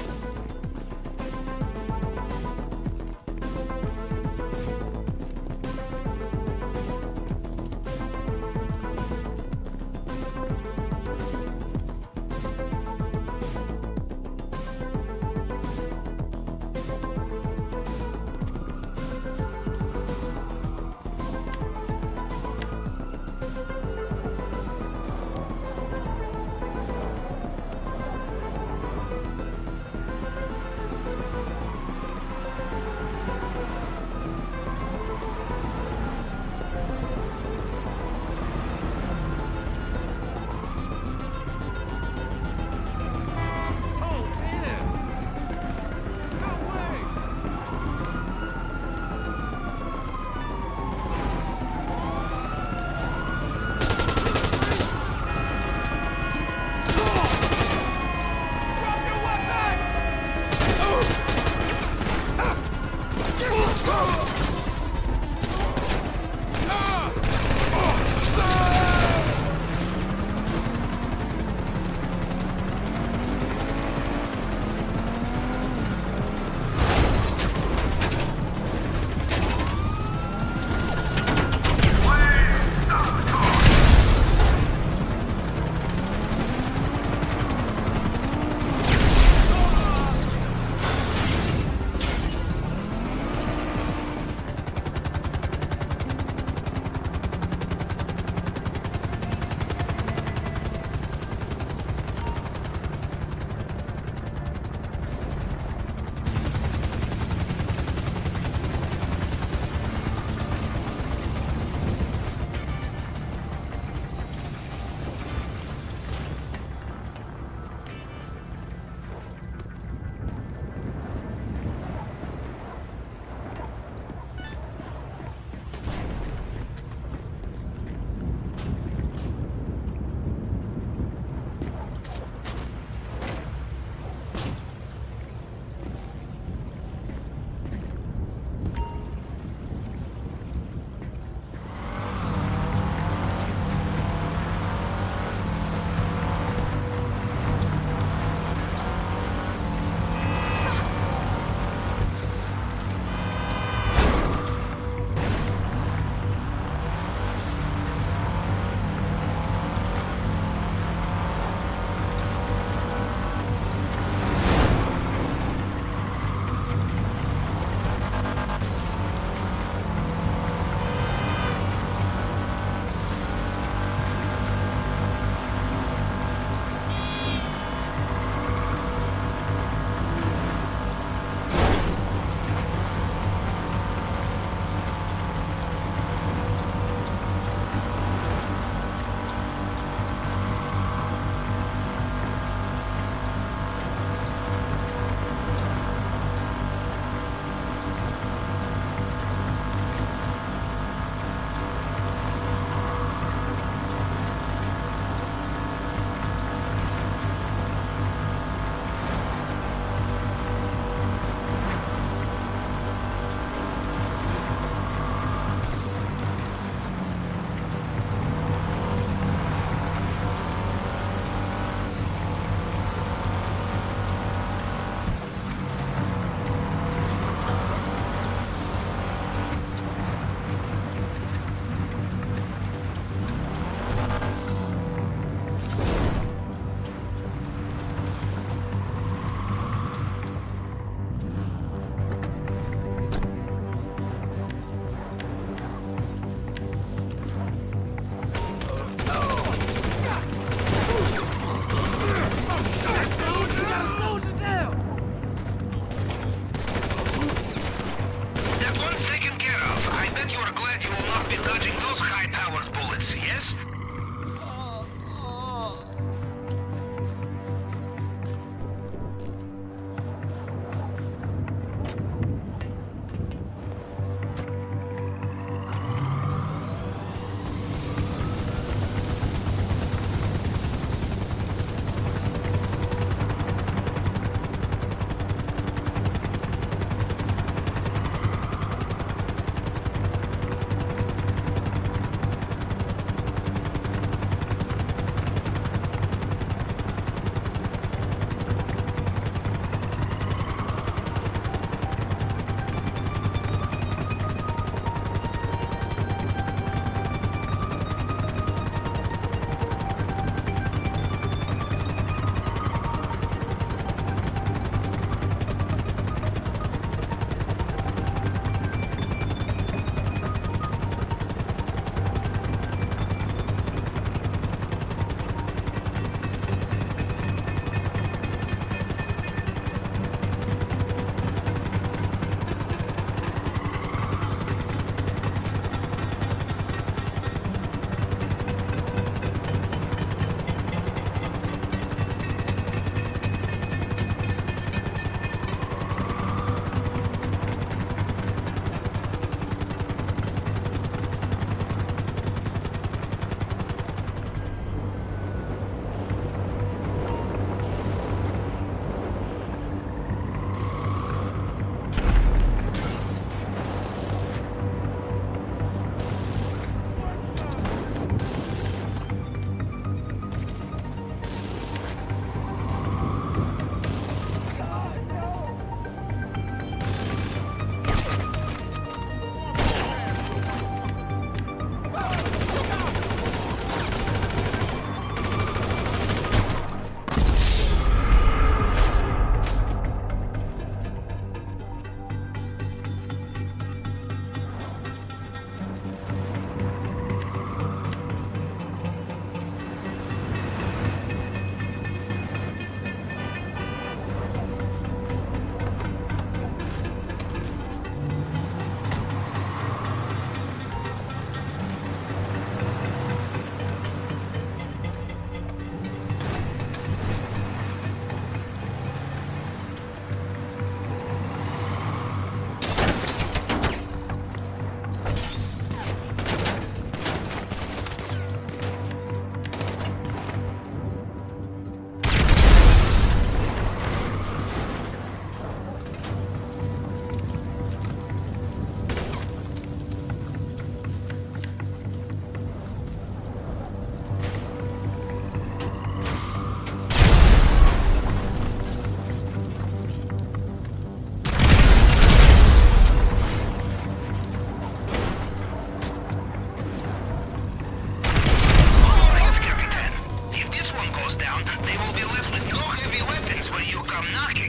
I'm knocking.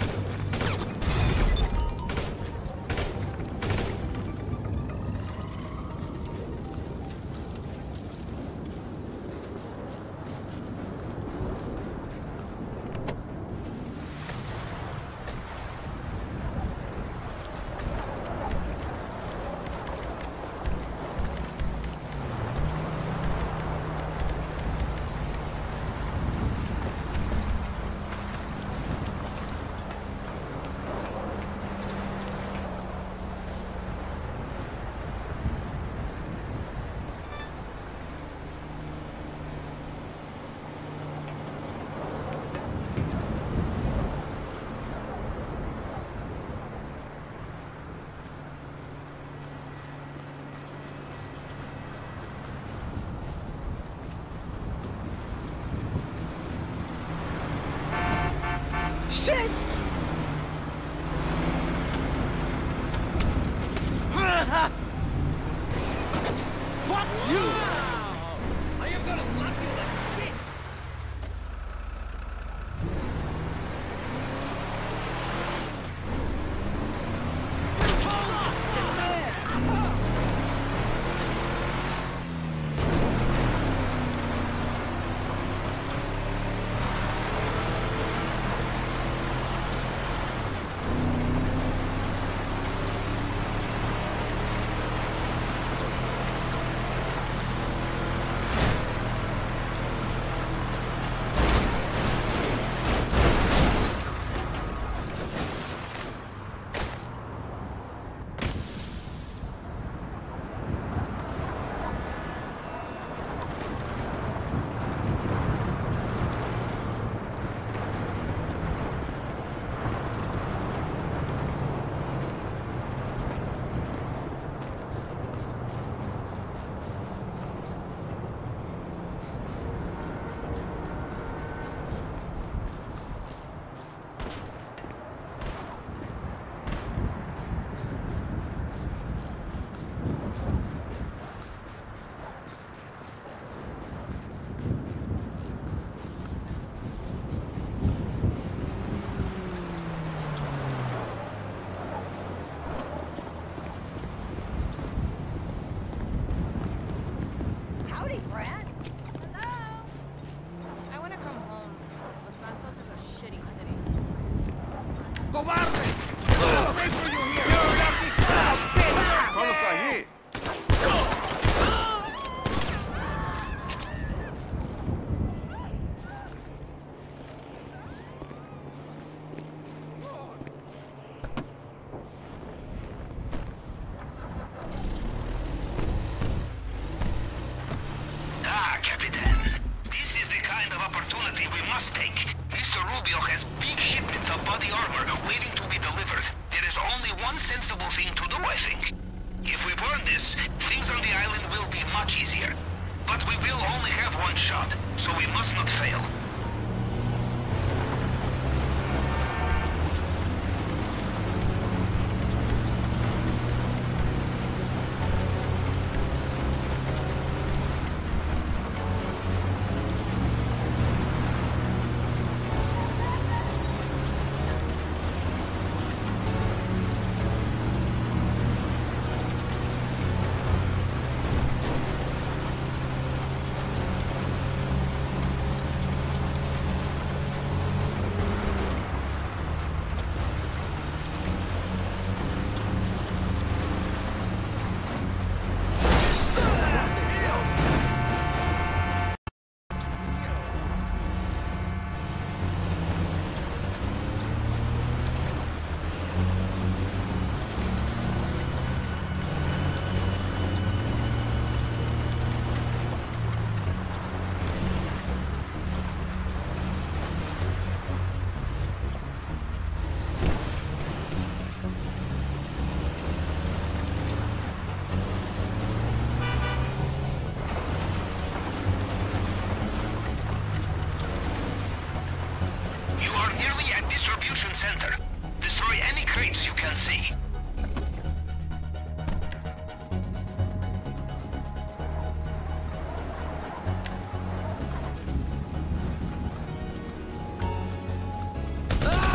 Shit! Fuck you! I am gonna slap you like shit! Howdy, Brad. Hello. I want to come home. Los Santos is a shitty city. ¡Cobarde! ¡No wait for you here! ¡You're lucky cow, bitch! Vamos ahí. Capitan. This is the kind of opportunity we must take. Mr. Rubio has big shipment of body armor waiting to be delivered. There is only one sensible thing to do, I think. If we burn this, things on the island will be much easier. But we will only have one shot, so we must not fail. Center. Destroy any crates you can see. Ah!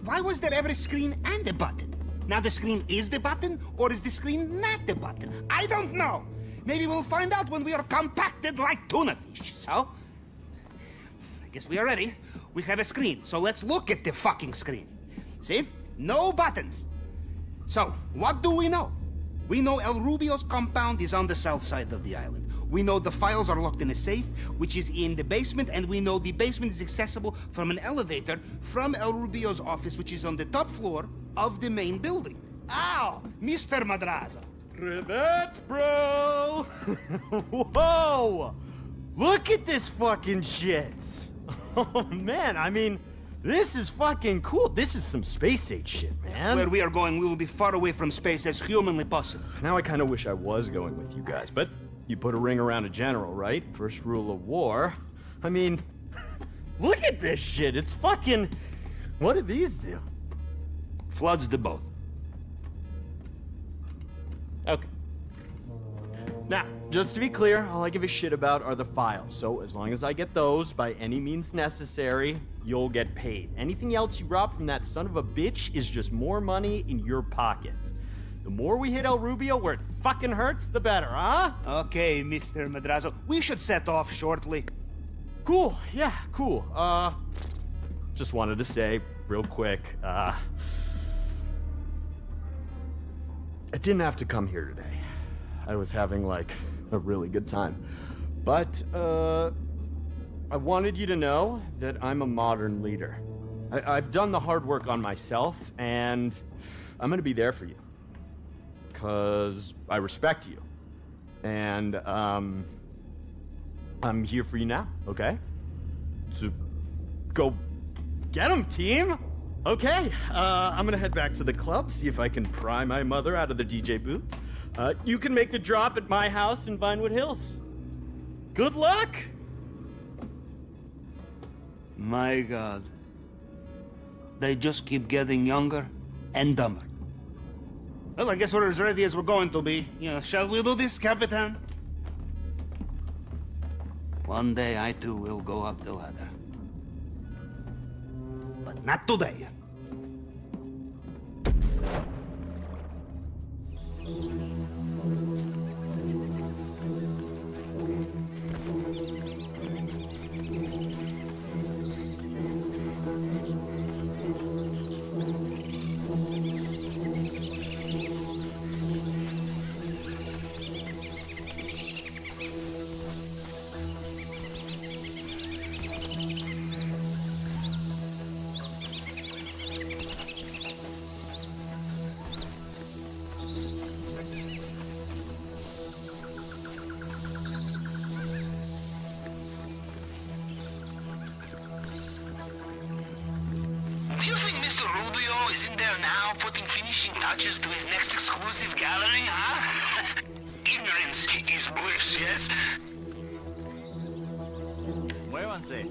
Why was there ever a screen and a button? Now the screen is the button, or is the screen not the button? I don't know. Maybe we'll find out when we are compacted like tuna fish. So, I guess we are ready. We have a screen, so let's look at the fucking screen. See? No buttons. So, what do we know? We know El Rubio's compound is on the south side of the island. We know the files are locked in a safe, which is in the basement, and we know the basement is accessible from an elevator from El Rubio's office, which is on the top floor of the main building. Ow! Mr. Madrazo. Ribbit, bro! Whoa! Look at this fucking shit! Oh, man, I mean, this is fucking cool. This is some space age shit, man. Where we are going, we will be far away from space as humanly possible. Now I kind of wish I was going with you guys, but you put a ring around a general, right? First rule of war. I mean, look at this shit. It's fucking... What did these do? Floods the boat. Okay. Now, just to be clear, all I give a shit about are the files. So as long as I get those by any means necessary, you'll get paid. Anything else you rob from that son of a bitch is just more money in your pocket. The more we hit El Rubio where it fucking hurts, the better, huh? Okay, Mr. Madrazo. We should set off shortly. Cool, yeah, cool. Just wanted to say, real quick, I didn't have to come here today. I was having, like, a really good time. But, I wanted you to know that I'm a modern leader. I've done the hard work on myself, and I'm gonna be there for you. 'Cause I respect you. And, I'm here for you now, okay? So, go get 'em, team! Okay, I'm gonna head back to the club, see if I can pry my mother out of the DJ booth. You can make the drop at my house in Vinewood Hills. Good luck! My God. They just keep getting younger and dumber. Well, I guess we're as ready as we're going to be. Yeah, shall we do this, Capitan? One day I too will go up the ladder. But not today. Touches to his next exclusive gathering, huh? Ignorance is bliss, yes? Muévanse.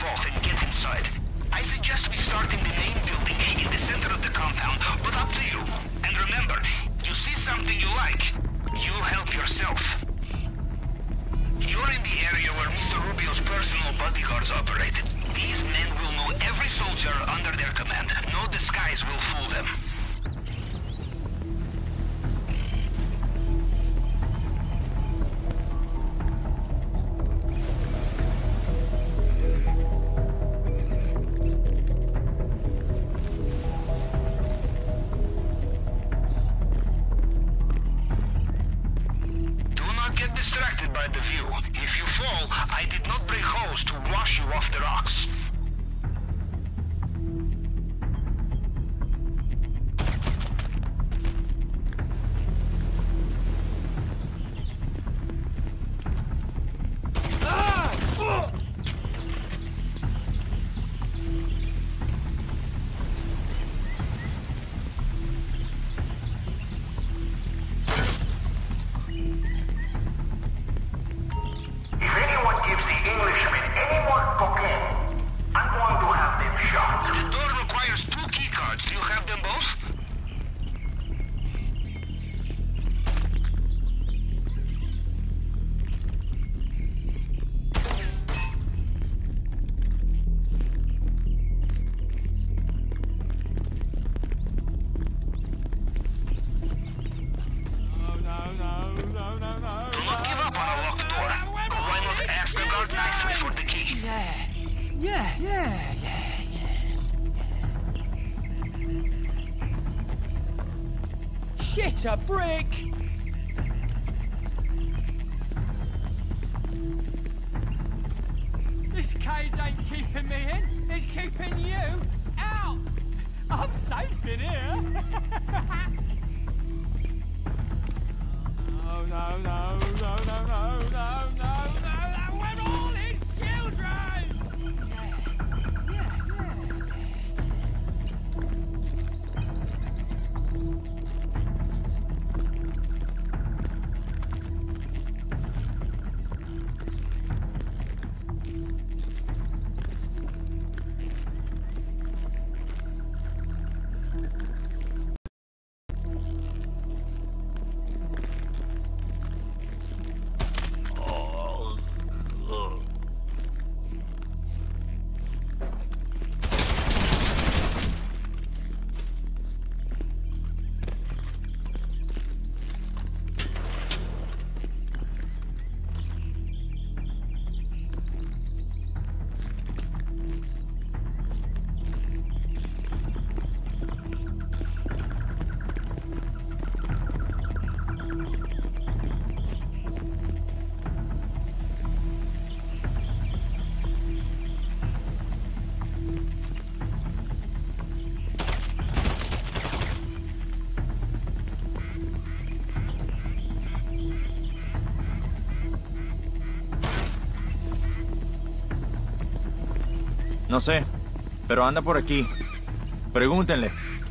vault and get inside. I suggest we start in the main building in the center of the compound, but up to you. And remember, you see something you like, you help yourself. You're in the area where Mr. Rubio's personal bodyguards operated. These men will know every soldier under their command. No disguise will fool them. Do not get distracted by the view. If you fall, I did not break holes to wash you off the rocks. If anyone gives the Englishman any more cocaine, I'm going to have them shot. The door requires 2 keycards. Do you have them both? Do not give up on a locked door. Why not ask the guard nicely for the key? Yeah. Shit, a brick! This cage ain't keeping me in, it's keeping you out! I'm safe in here! No, we're all his children! No sé, pero anda por aquí. Pregúntenle.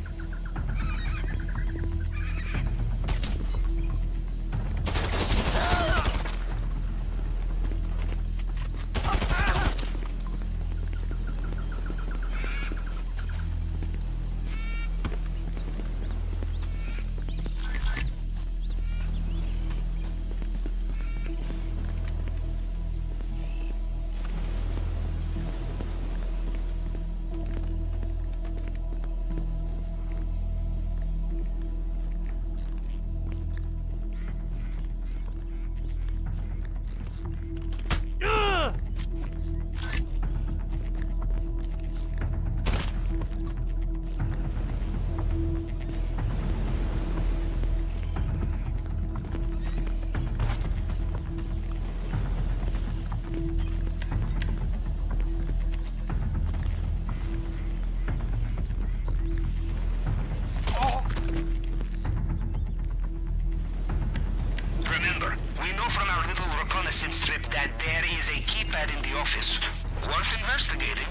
reconnaissance trip that there is a keypad in the office. Worth investigating.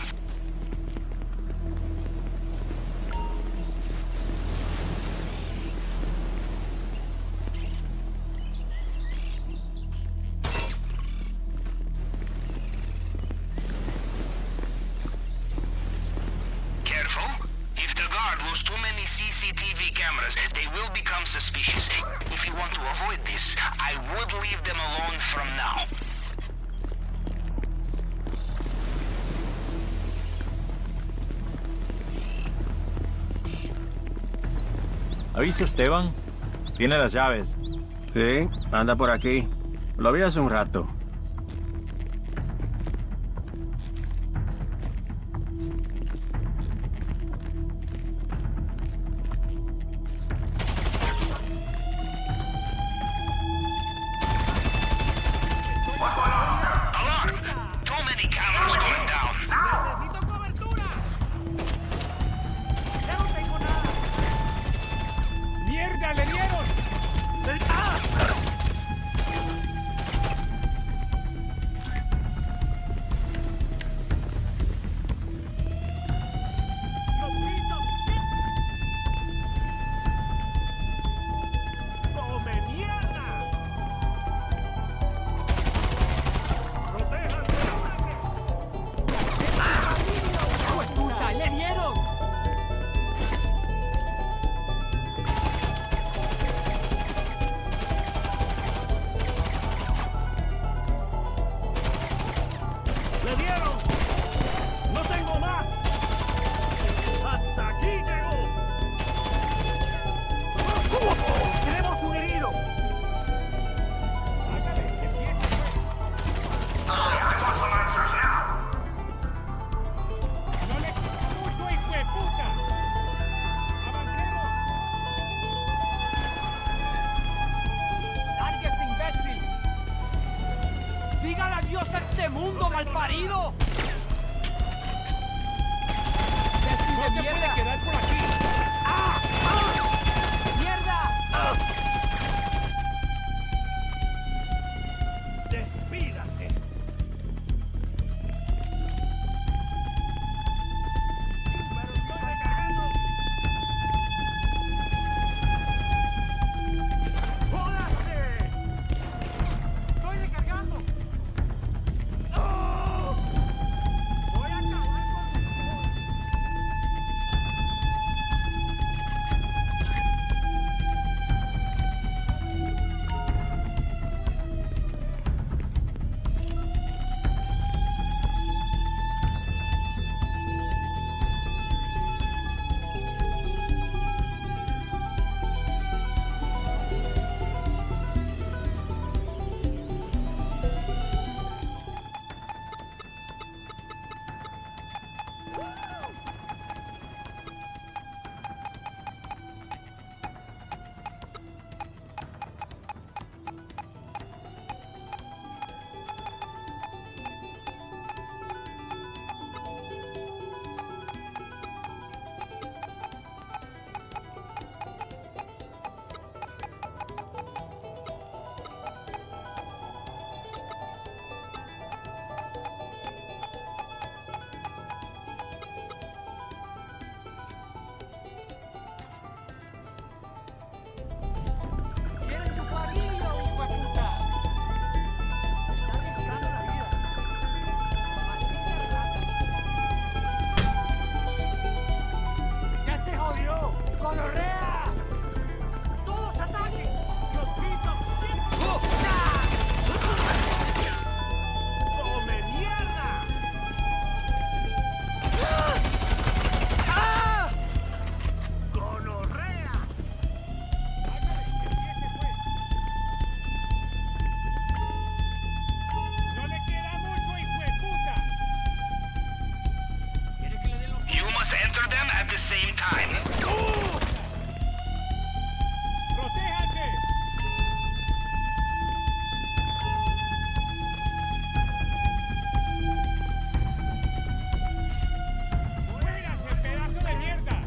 careful. If the guard loses too many CCTV cameras, they will become suspicious. If you want to avoid this, I would leave them alone from now. ¿Ha visto a Esteban? Tiene las llaves. Sí, anda por aquí. Lo vi hace un rato. Alarm! Too many cameras going down. ¡Necesito cobertura! ¡Ya no tengo nada! ¡Mierda, le dieron! ¡Ah! ¡Come mierda! ¡Puta, le dieron! ¡Le dieron! ¡No tengo más! ¡Hasta aquí llegó! ¡Tenemos un herido! ¡No le queda mucho, hijo de puta! ¡Avancemos! ¡Lárguese, imbécil! ¡Dígale adiós a este mundo, malparido! ¡No se puede quedar por aquí! ¡Ah! ¡Ah! ¡Mierda! ¡Despídase! ¡Pero estoy recargando! ¡Jódase! ¡Estoy recargando! ¡Oh! ¡Voy a acabar con same time. ¡Protéjate! ¡Muérase, pedazo de mierda!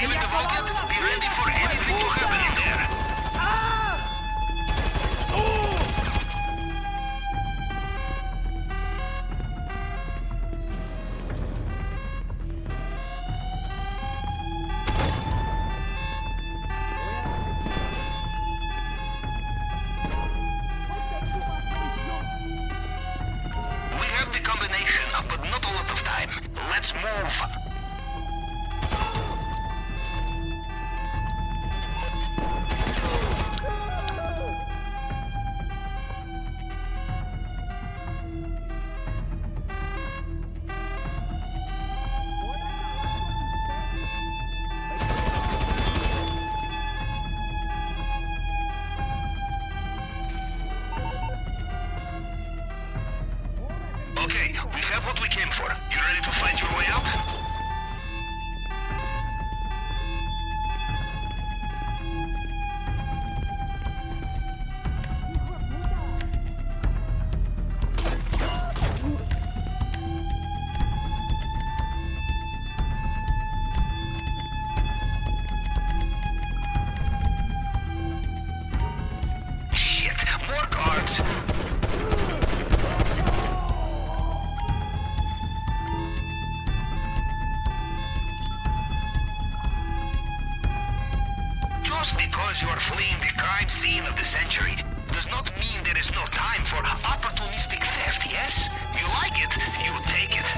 Feeling the Vulcan? Be ready for anything to happen in there. We have the combination, but not a lot of time. Let's move. Okay, we have what we came for. You ready to find your way out? Shit, more guards. Just because you are fleeing the crime scene of the century does not mean there is no time for opportunistic theft, yes? You like it, you take it.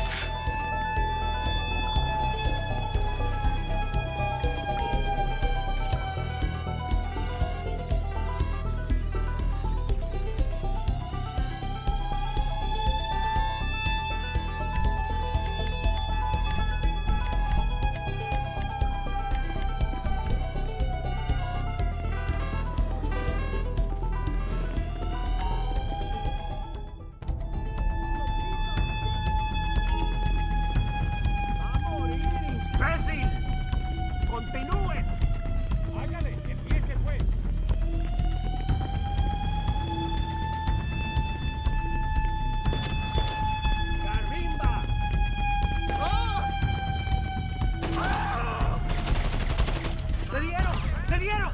¡Imbécil! ¡Continúen! Hágale, empiece pues. ¡Carrimba! ¡Oh! ¡Ah! ¡Te dieron! ¡Te dieron!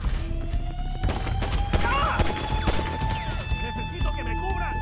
¡Ah! ¡Necesito que me cubras!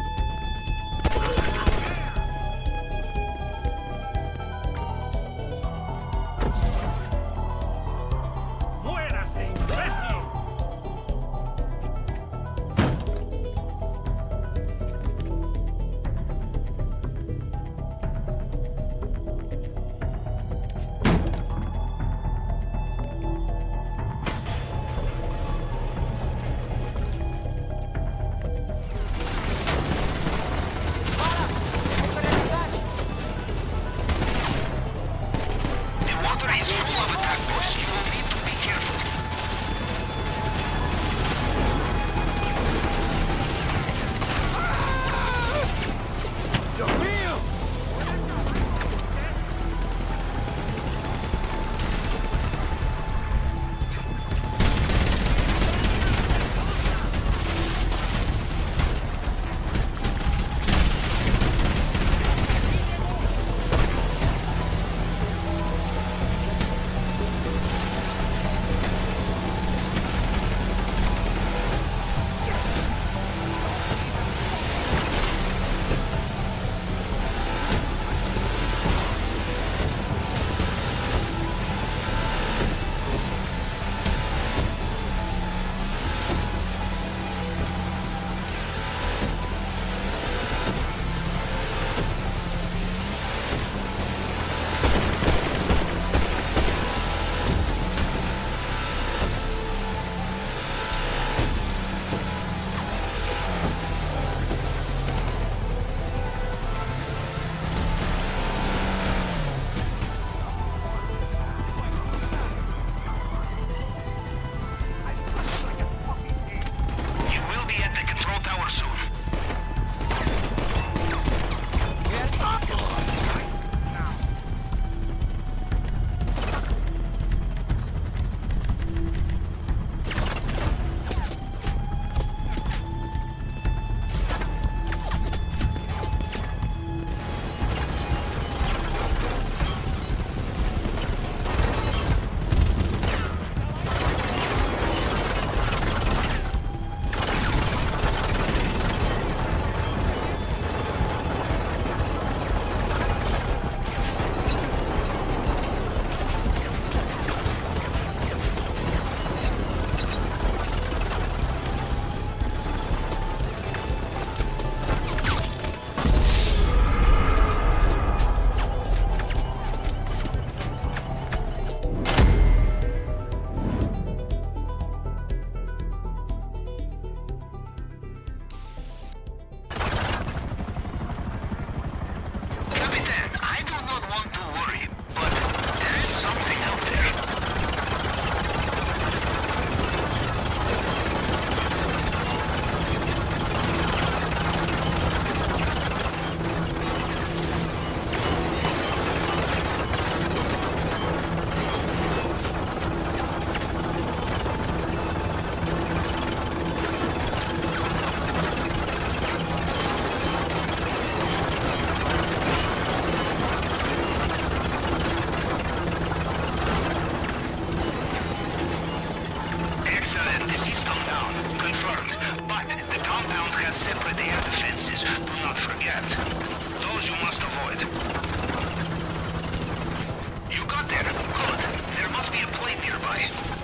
system down. Confirmed. But the compound has separate air defenses. Do not forget. Those you must avoid. You got there. Good. There must be a plane nearby.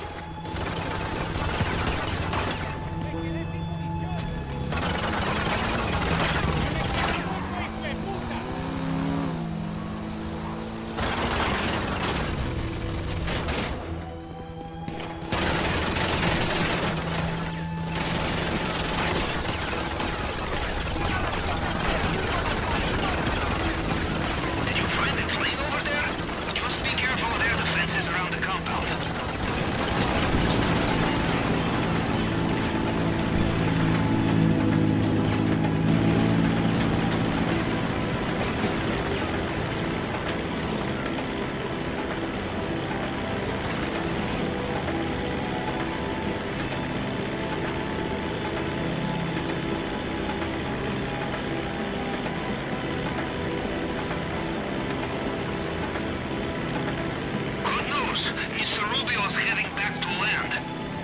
Mr. Rubio's heading back to land.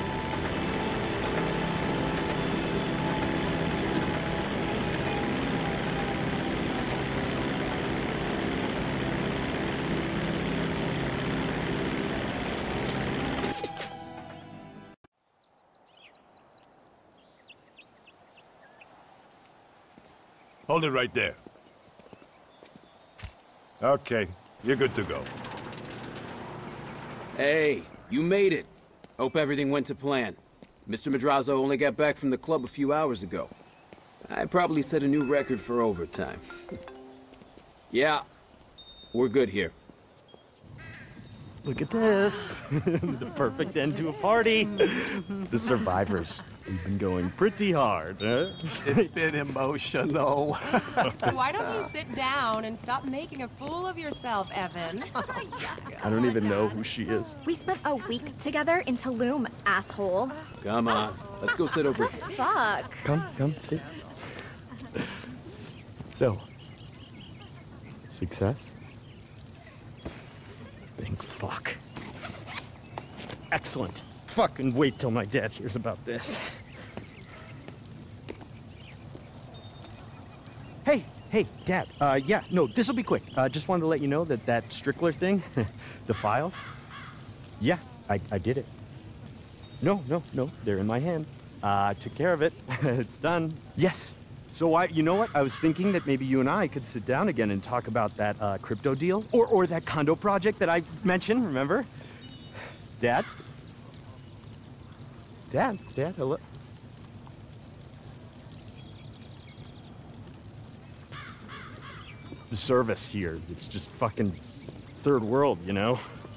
Hold it right there. Okay, you're good to go. Hey, you made it. Hope everything went to plan. Mr. Madrazo only got back from the club a few hours ago. I probably set a new record for overtime. Yeah, we're good here. Look at this. The perfect end to a party. The survivors. We've been going pretty hard, huh? It's been emotional. Why don't you sit down and stop making a fool of yourself, Evan? I don't even know who she is. We spent a week together in Tulum, asshole. Come on, let's go sit over here. Fuck. Come, sit. So, success? Thank fuck. Excellent. Fucking wait till my dad hears about this. Hey, Dad. Yeah, no, this'll be quick. Just wanted to let you know that Strickler thing, the files, yeah, I did it. No, they're in my hand. Took care of it. It's done. Yes. So you know what? I was thinking that maybe you and I could sit down again and talk about that crypto deal or that condo project that I mentioned, remember? Dad? Dad, hello? The service here, it's just fucking third world, you know?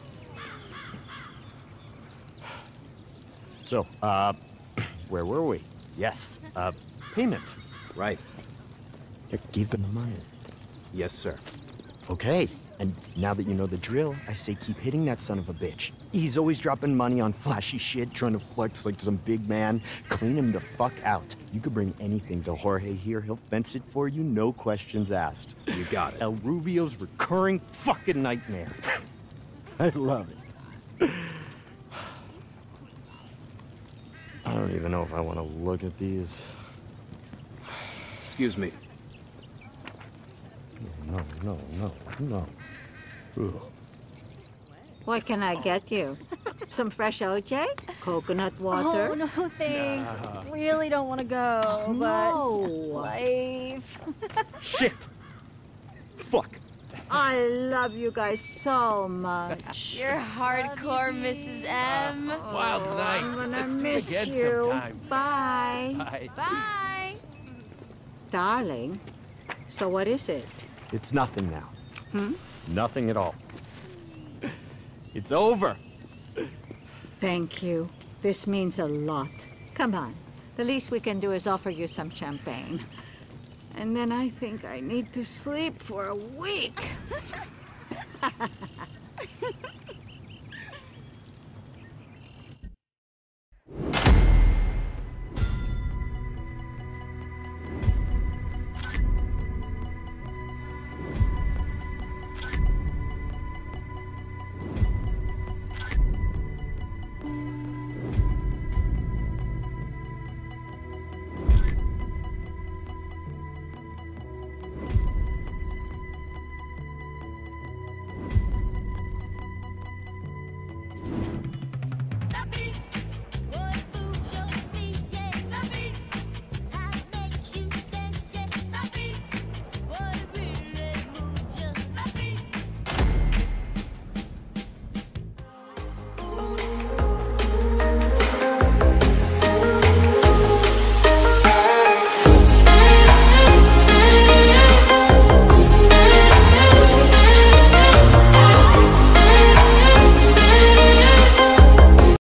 So, where were we? Yes, payment. Right. Here, give them the money. Yes, sir. Okay, and now that you know the drill, I say keep hitting that son of a bitch. He's always dropping money on flashy shit, trying to flex like some big man. Clean him the fuck out. You could bring anything to Jorge here. He'll fence it for you, no questions asked. You got it. El Rubio's recurring fucking nightmare. I love it. I don't even know if I want to look at these. Excuse me. No. Ugh. What can I get you? Some fresh OJ? Coconut water? Oh, no, thanks. Really don't want to go, No. but life. Shit! Fuck. I love you guys so much. You're hardcore, Mrs. M. Wild night. I'm gonna Let's do it miss again you. sometime. Bye. Bye. Bye. Darling, so what is it? It's nothing now. Nothing at all. It's over. Thank you. This means a lot. Come on. The least we can do is offer you some champagne. And then I think I need to sleep for a week.